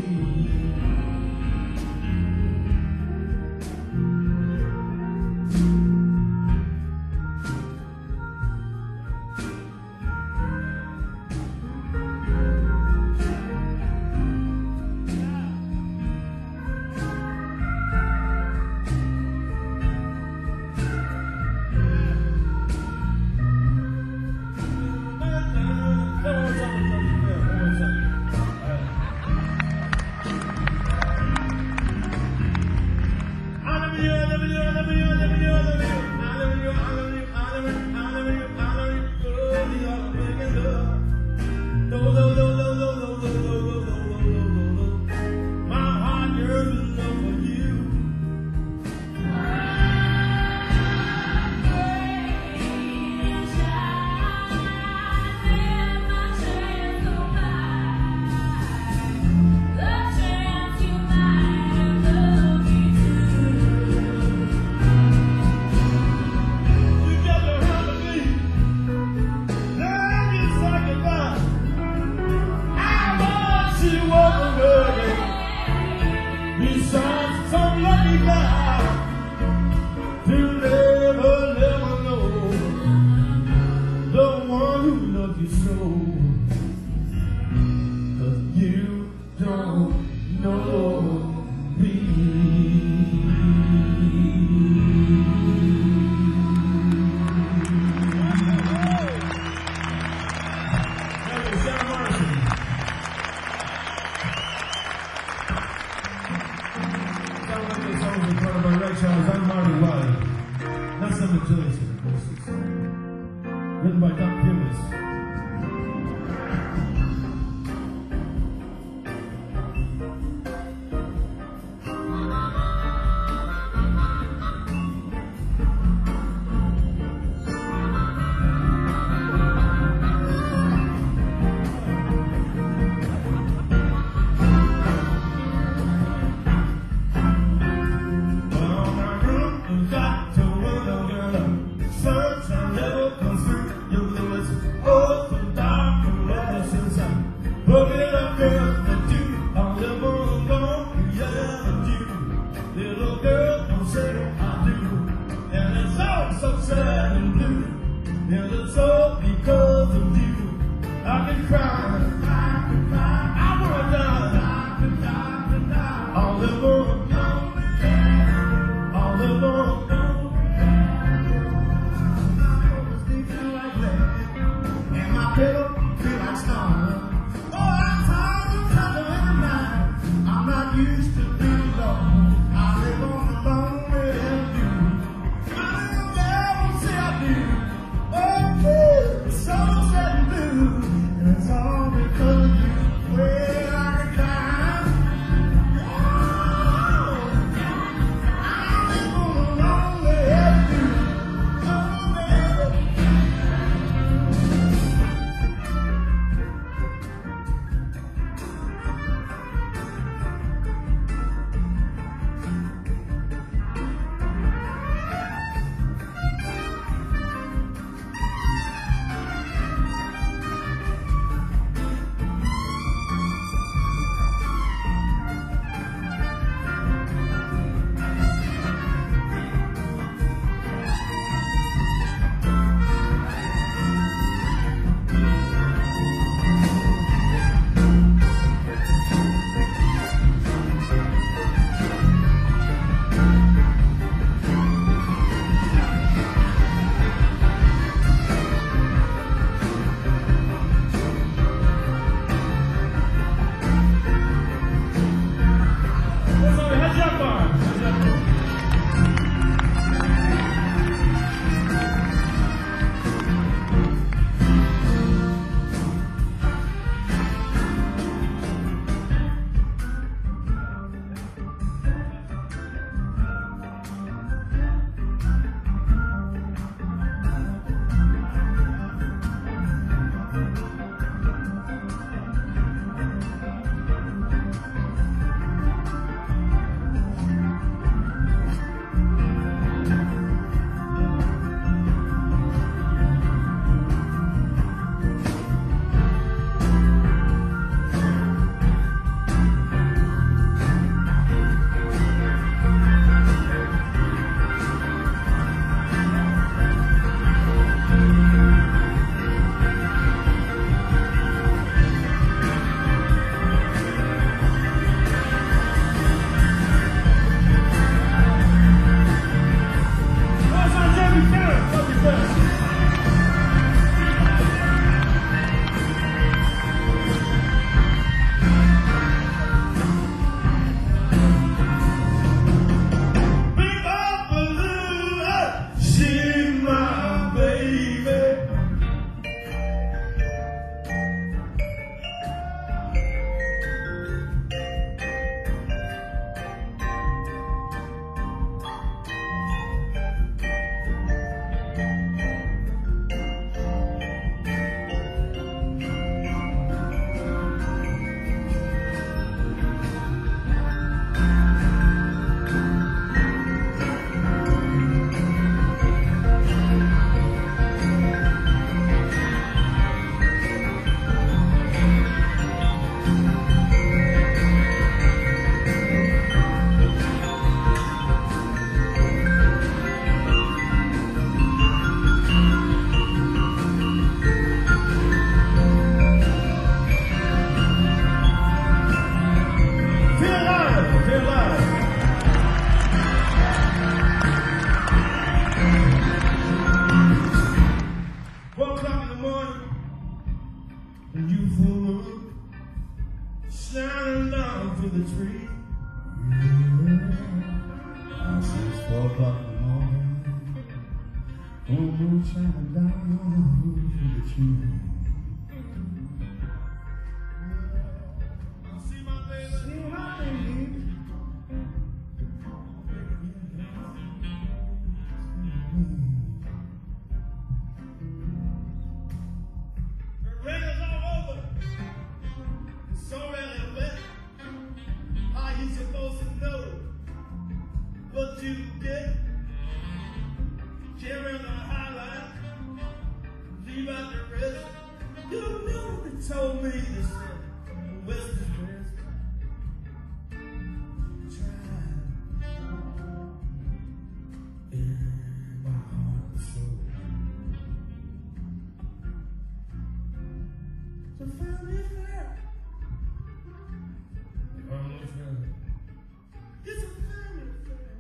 Besides some lucky guy to never, never know the one who loves you so. 'Cause you don't know me. I'm Marty Wiley. Not some of Julius, of course. It's written by Doc Phillips. Look at a girl that you I'll never alone. Yeah, but you, little girl, don't say I do. And it's all so sad and blue. And it's all because of you. I can cry, I can cry, I wanna die, I can die, I can die. All alone, all alone. And my pillow feel like stone. Used to be alone. I live on the lonely view. I never say I do. Oh, it's so sad and blue. And it's all because street. Yeah. I said it's four o'clock in the morning. Full moon shining down through the tree. I see my baby. See my baby. The rain is all over. It's already wet. How you supposed to know what you get? Carrying the highlight, leave out the rest. You know they told me to say, West is best. Try in my heart and soul to family affair. Family affair. It's a family affair.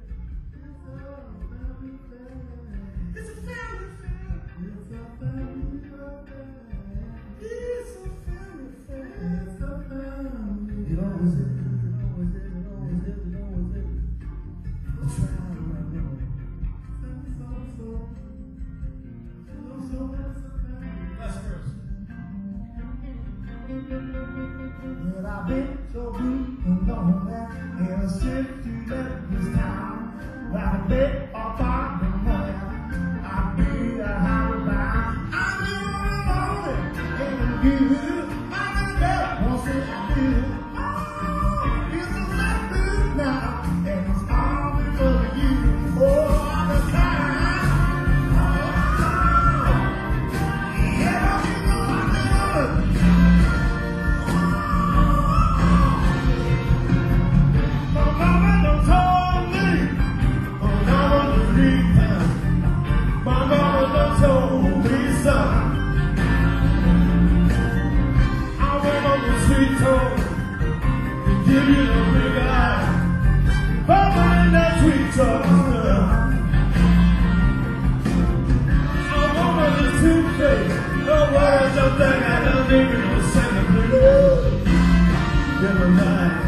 It's a family affair. It's a family affair. It's a family affair. It's a family. It always is. It always is. It always is. It always is. I'm trying right now. Last verse. Well, I've been so deep and lonely in a city that this town. Like a bit of bottom I'll be a holiday. I'm lonely and you. I'm in bed, won't say I do. Oh, it's a sad mood now, and it's all because of you. Oh, I'm a kind. Oh, yeah, you know I do. My mama done told me, oh, now on the street time. My mama done told me, son, I went on the street told to give you the big eye. Mama in that sweet talk, girl. I want the toothpaste, no words of thing I don't even know sing the blues. Never mind.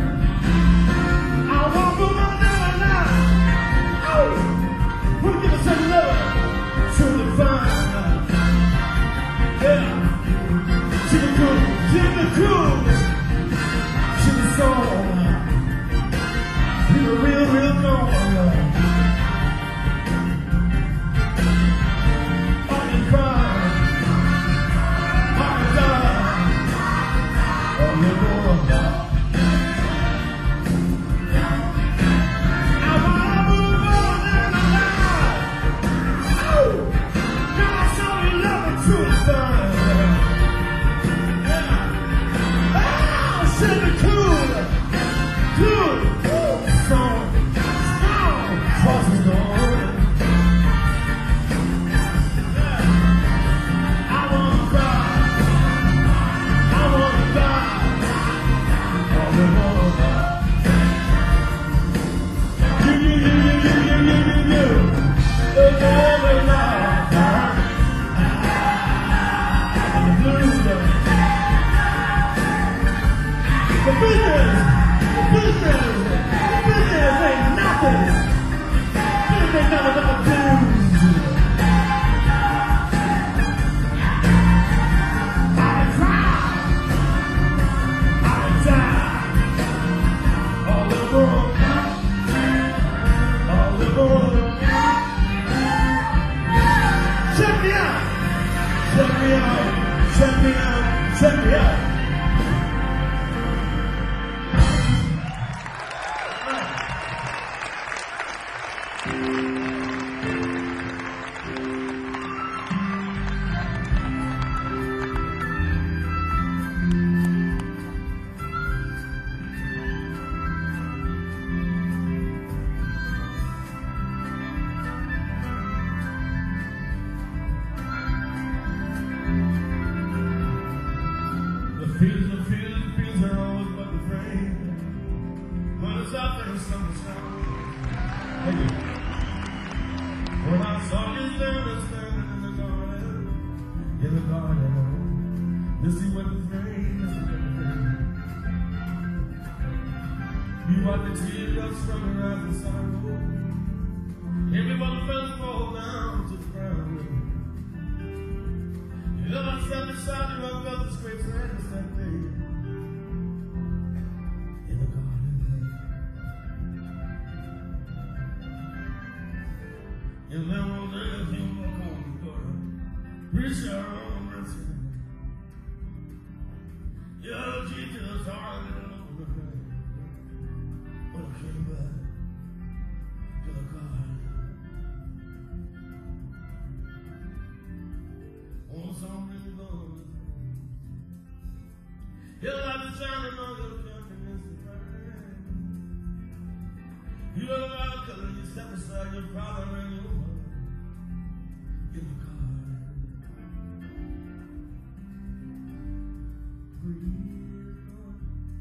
I want to my now now. Oh, we're gonna send love to the fine. Yeah, to the cool, to the cool, to the soul, to the real, real goal. I can cry, I can die, or live more. You wipe the teardrops from your eyes and sorrow. Everyone fell fall down to the ground. You know I sat beside you on God's great sadness that day. In the garden. You never let him walk on the door. Reach your own mercy. Your Jesus are in the night. When I came back to the garden. On some really long. Your light is shining on your countenance is bright. You don't know how to color, you step aside your father and your mother. In the garden. Breathe, Lord.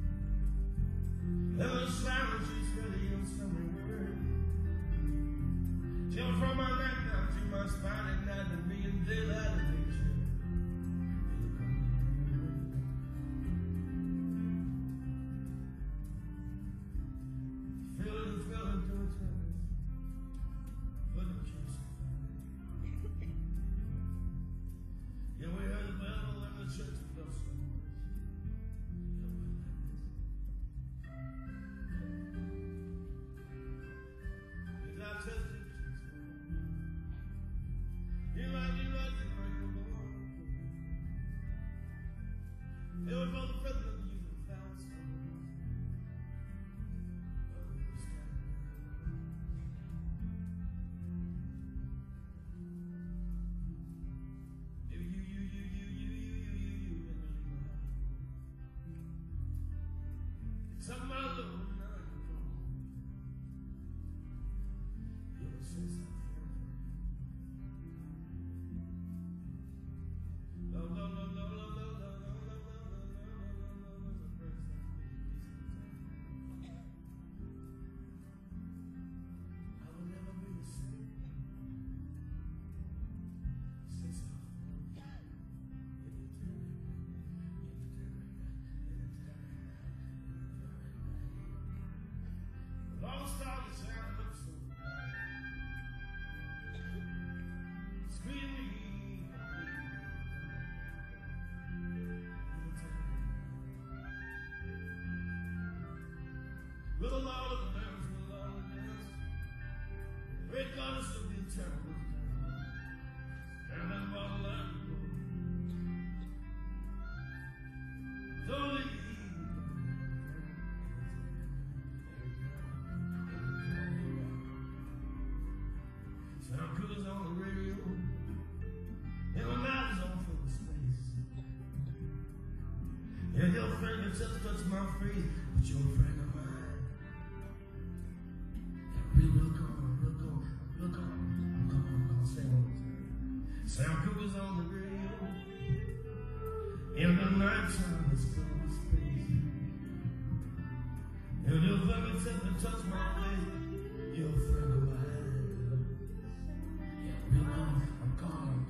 And the silence is really your summer word. Chill from my neck down to my spine at night and me in daylight and nature. Feel it and feel it to its face. Look at you so fine. Yeah, we heard the bell in the church of those songs. It was all the president of the union found some. You, you, you, you, you, you, you, you, you, you, you, it's something I love now you're gone. You ever say something? No, no, no, no, no, no, no, no. With a lot of the dance, with a lot of the dance. Great goddess of the eternal time. And then bottle and go. Don't leave. Sound good is on the radio. And my night is on from space. And your friend that just touched my face, but you're a friend of mine. We'll go, we'll go, we'll go. I'm going, I'm going to say one more time. Sound Cookers on the radio. In the night time, it's filled with space. And if I can set to touch my face, you're a friend of mine. Yeah, we'll go, I'm gone, I'm gone.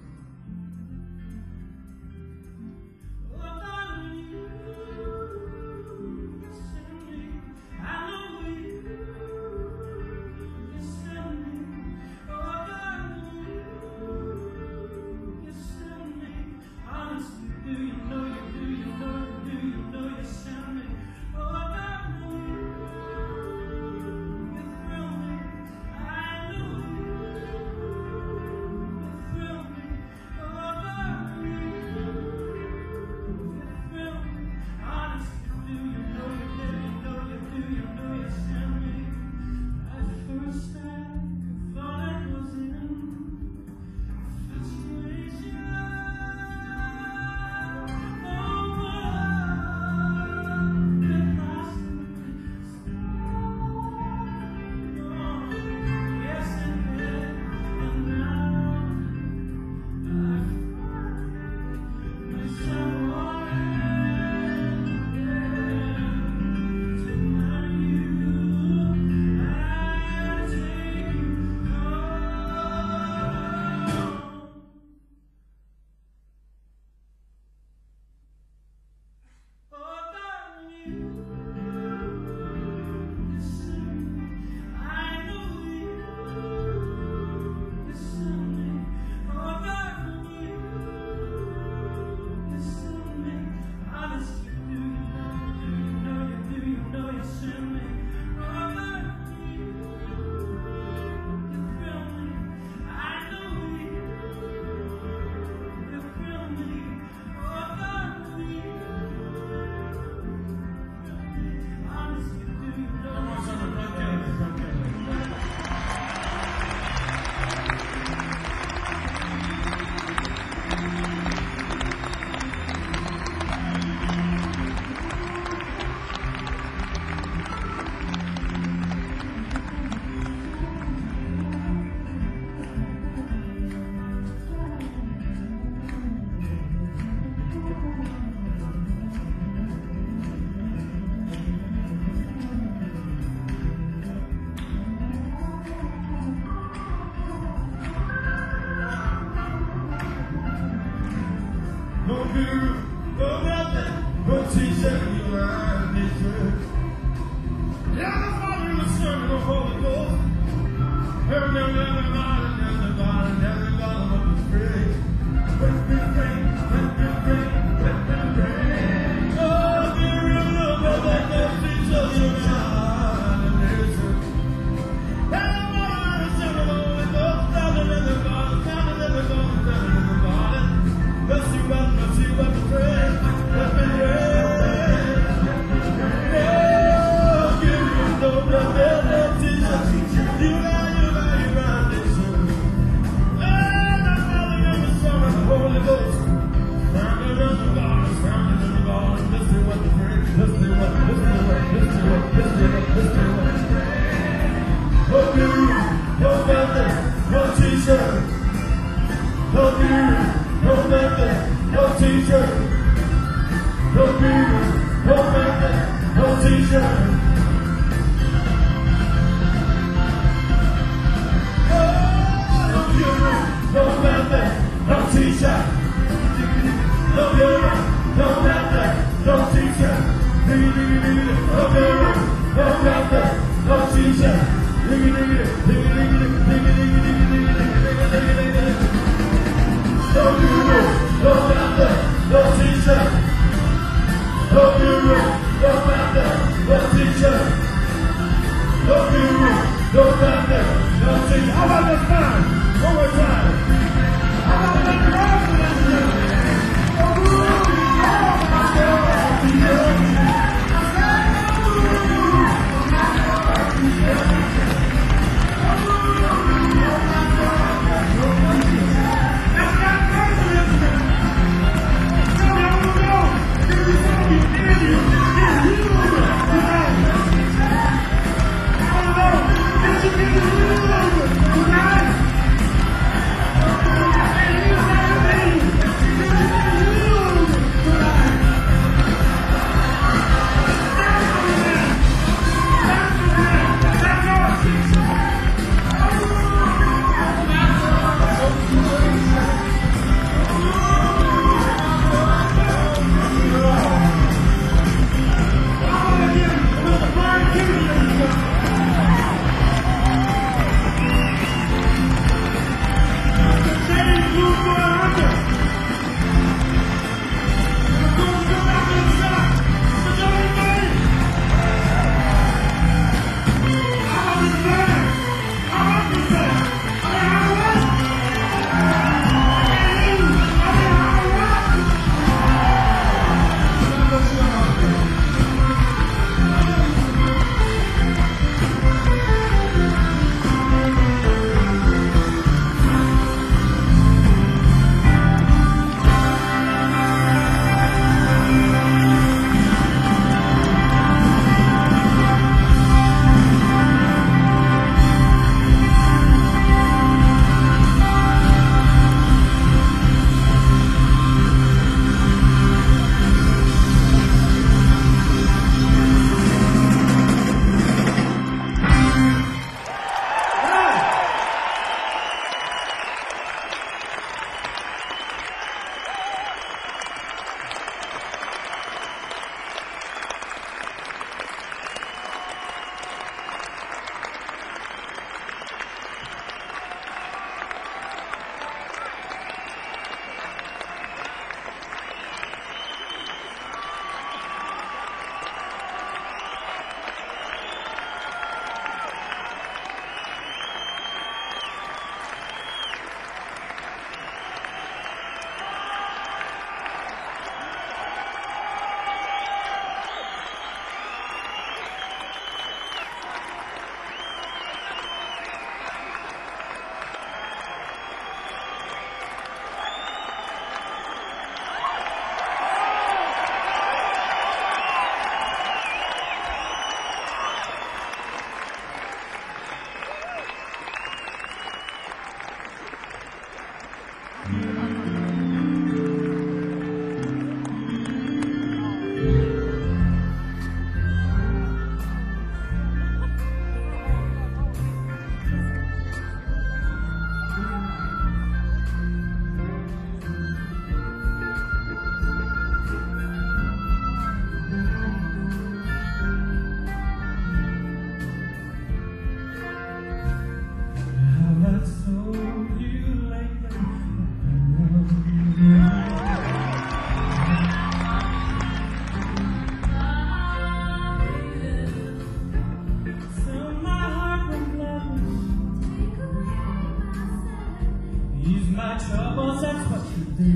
Ease my troubles, that's what you do.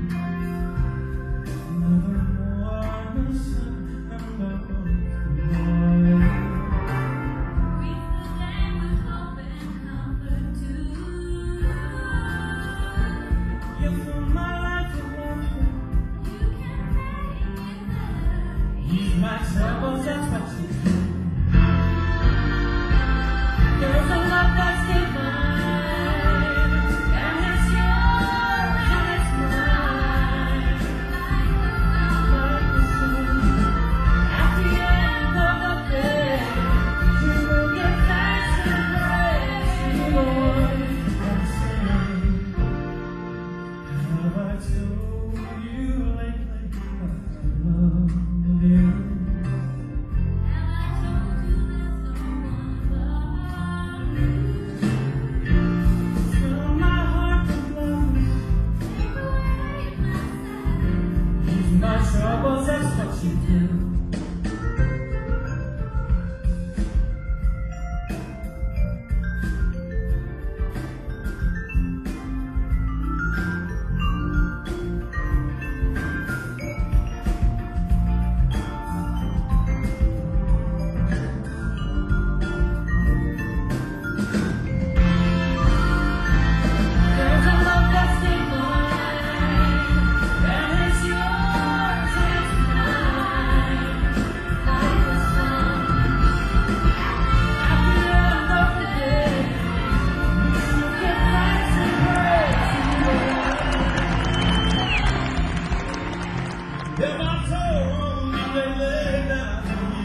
Another morning sun from the boy. Greet the day with hope and comfort too. You fill my life with laughter. You can make it better. Ease my troubles, that's what you do. There's a love that's divine, and it's yours and it's mine. Like the sun, at the end of the day, you will give thanks and praise to the Lord and say, have I told you lately that I love you? Have I told you there's no one but you? Fill my heart with love. Take away my sadness. Ease my troubles, that's what you do. There's a love that's divine, and it's yours and it's mine. Like the sun, at the end of the day, you should give thanks and praise to the Lord. If my soul you lay lay down to you,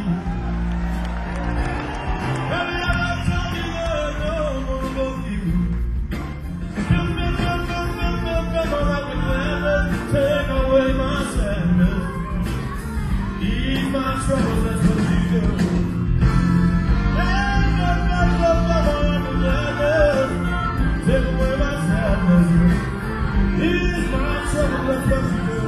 have you ever told me that no one but you? Come, come, come, come, come, come, come, like a gladness, take away my sadness, ease my troubles, that's what you do. Come, come, come, come, come, like a gladness, take away my sadness, ease my troubles, that's what you do.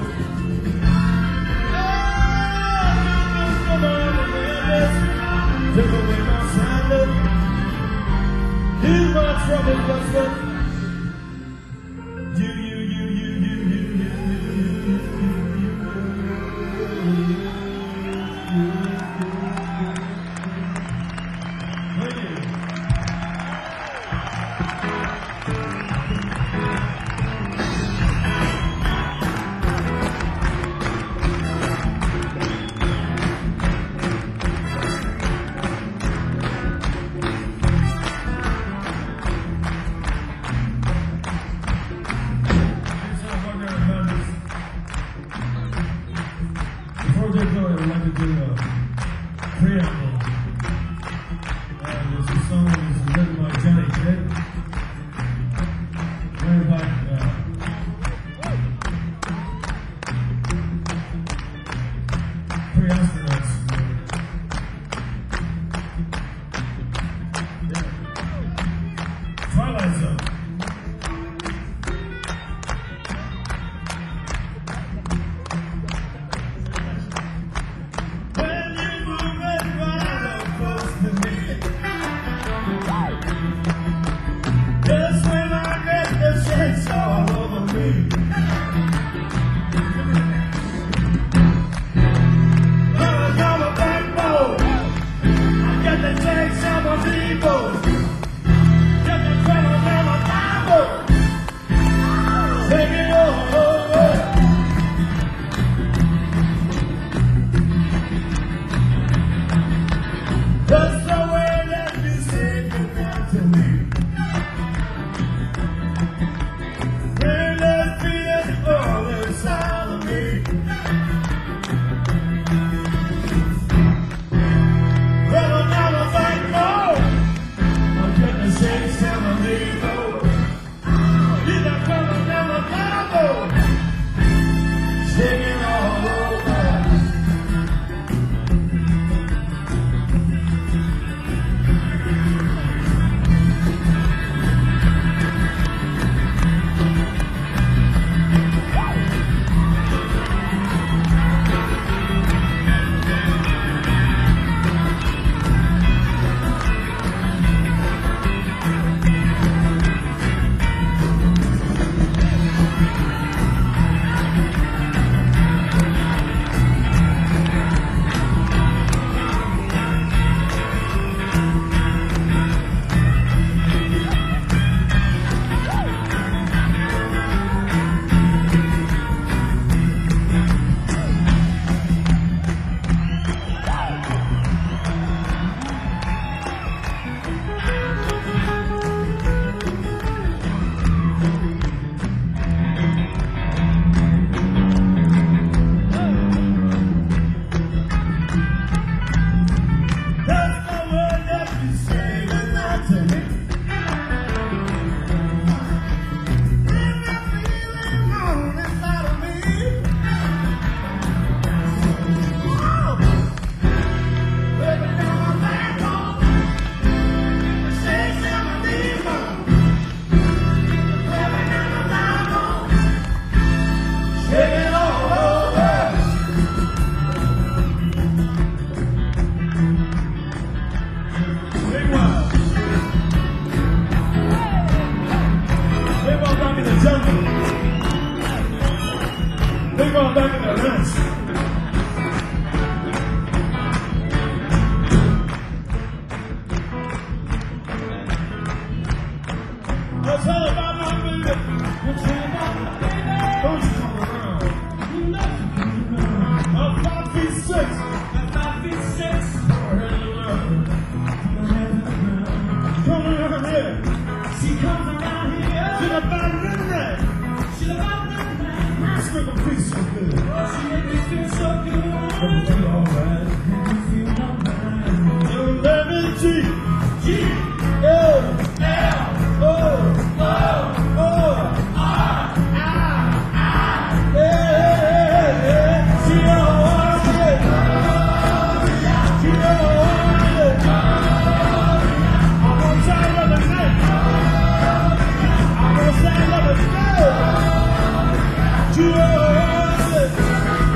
Take away my sadness, heal my troubles, that's what you, you, you, you, you, you, you, you, you, you, you, you, you. Before they go, I would like to do a preamble. Uh, there's a song that's written by Johnny Kidd. Where about uh, three astronauts. Yeah. Twilight Zone. When jungle. They going back in the ranch. I'll tell you about my baby. I'll tell you about my baby. Don't you come around. You know you come around. I'm five feet six. I'm five feet six. Come around here. She comes around here. She's about midnight. She's about midnight. Let's make a piece so good. She make me feel so good. Make me feel alright. Make me feel alright. Young baby G. G. L. L. O. O. O. R. I. I. Hey. Hey. She always get. She always get. I'm on time of the night. I'm on time of the night. She always get.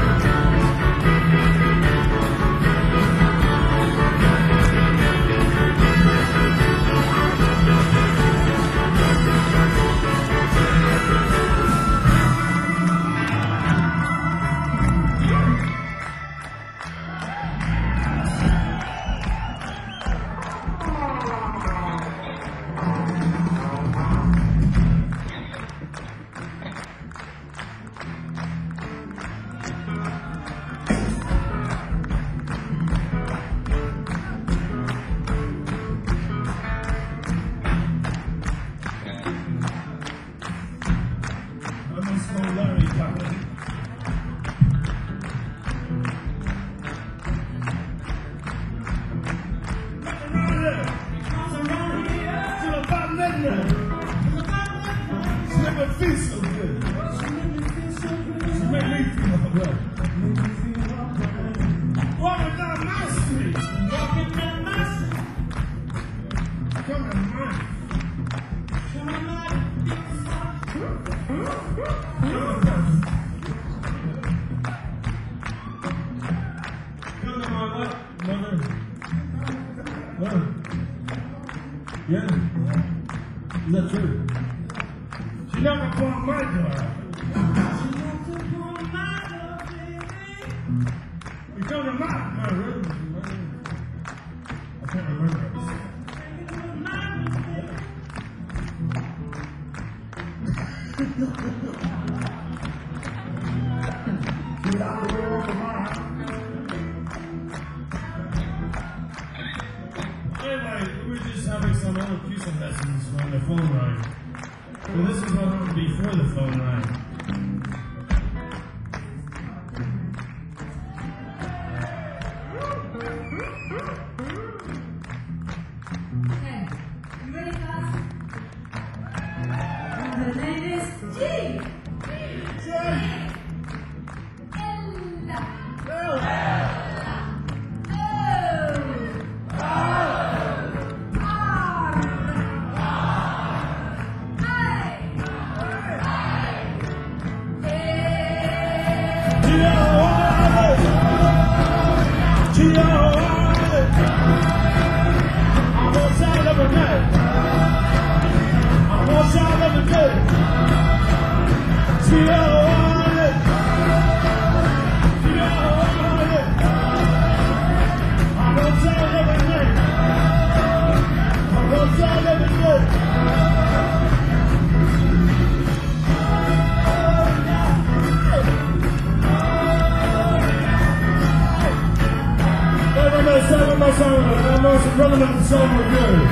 Yeah, is that true? She knocked upon my door. She knocked upon my door, baby. You come to my, my room. I can't remember it. Get out the door of my house. Anyway, we were just having some elocution lessons on the phone line. Well, this is what happened before the phone line. Okay, you ready, guys? And the name is G. G. Ella. Ella. Relevant song we're good.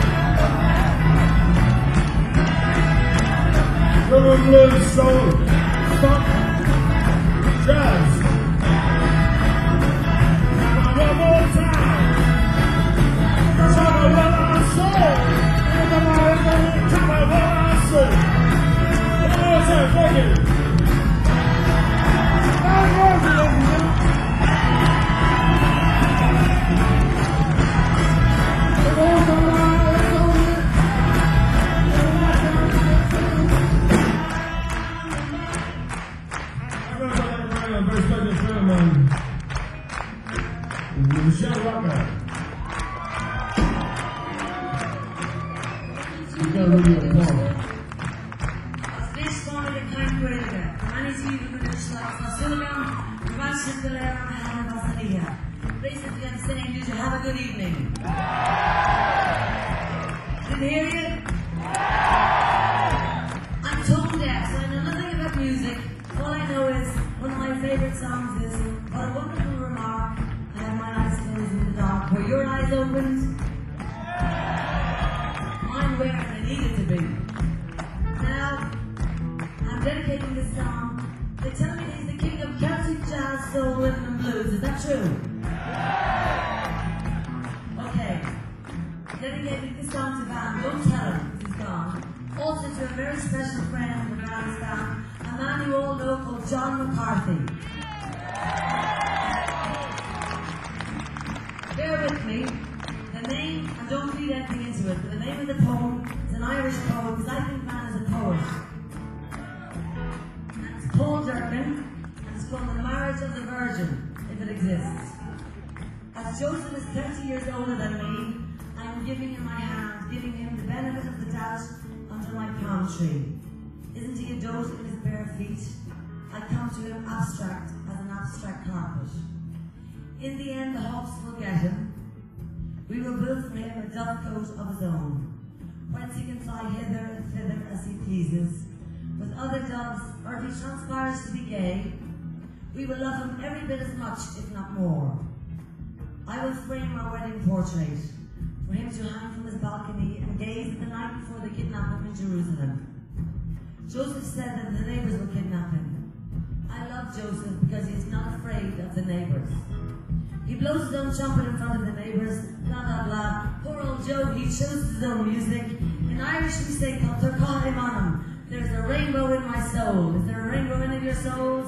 Rhythm, blues, soul, funk, jazz. Now one more time. Tell me what I say. Tell me what I say. One more time, thank you. One more time. Michelle Rocker. You gotta read your poem. This fáinne caiin Gaeilge. Any tí go na Schlacht na Sullivan, Gavashin Galera and Hannah Basania. Basically, I'm saying, did you have a good evening? Didn't hear you? I'm tone deaf, so I know nothing about music. All I know is one of my favourite songs is "What a Wonderful Remark." I have my eyes closed in the dark. Were your eyes opened? Mine were, and they needed to be. Now, I'm dedicating this song. They tell me he's the king of Celtic jazz, soul, rhythm, and blues. Is that true? Okay. Dedicating this song to Van. Don't tell him he's gone. Also to a very special friend from Afghanistan, a man you all know called John McCarthy. Bear with me. The name, and don't read anything into it, but the name of the poem is an Irish poem, because I think Van is a poet. And it's Paul Durkin, and it's called The Marriage of the Virgin, if it exists. As Joseph is thirty years older than me, I am giving him my hand, giving him the benefit of the doubt under my palm tree. Isn't he a dote in his bare feet? I come to him abstract as an abstract carpet. In the end, the hawks will get him. We will build for him a dovecote of his own, whence he can fly hither and thither as he pleases. With other doves, or if he transpires to be gay, we will love him every bit as much, if not more. I will frame our wedding portrait for him to hang from his balcony and gaze at the night before they kidnap him in Jerusalem. Joseph said that the neighbors will kidnap him. I love Joseph because he is not afraid of the neighbors. He blows his own trumpet in front of the neighbors, blah blah blah. Poor old Joe, he chose his own music. In Irish we say, there's a rainbow in my soul. Is there a rainbow in any of your souls?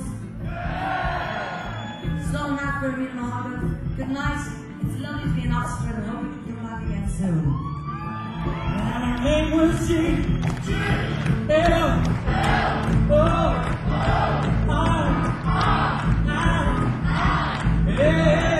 Slow enough for me, Mohammed. Good night. It's lovely to be in Oxford and hope we can come back again soon. My name was G. G. L. L. O. O. R. R.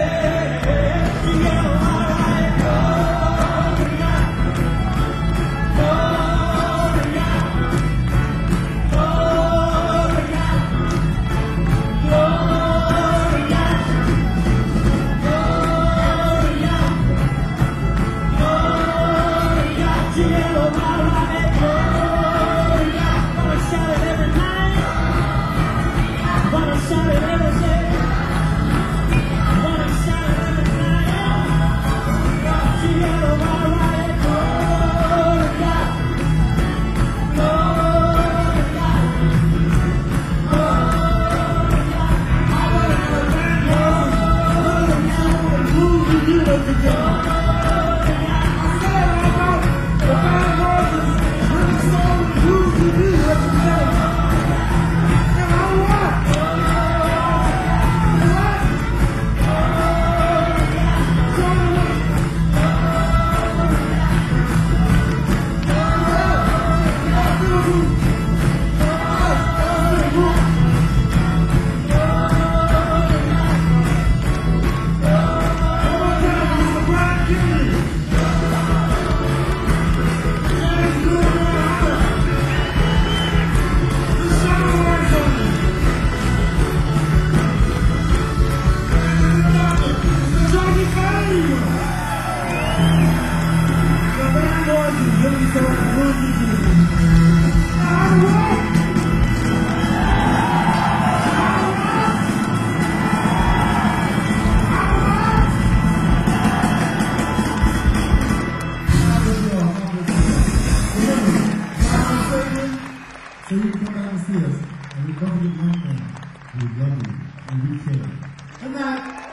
So you come down and see us, and we love you, and we love you, and we care. Good night.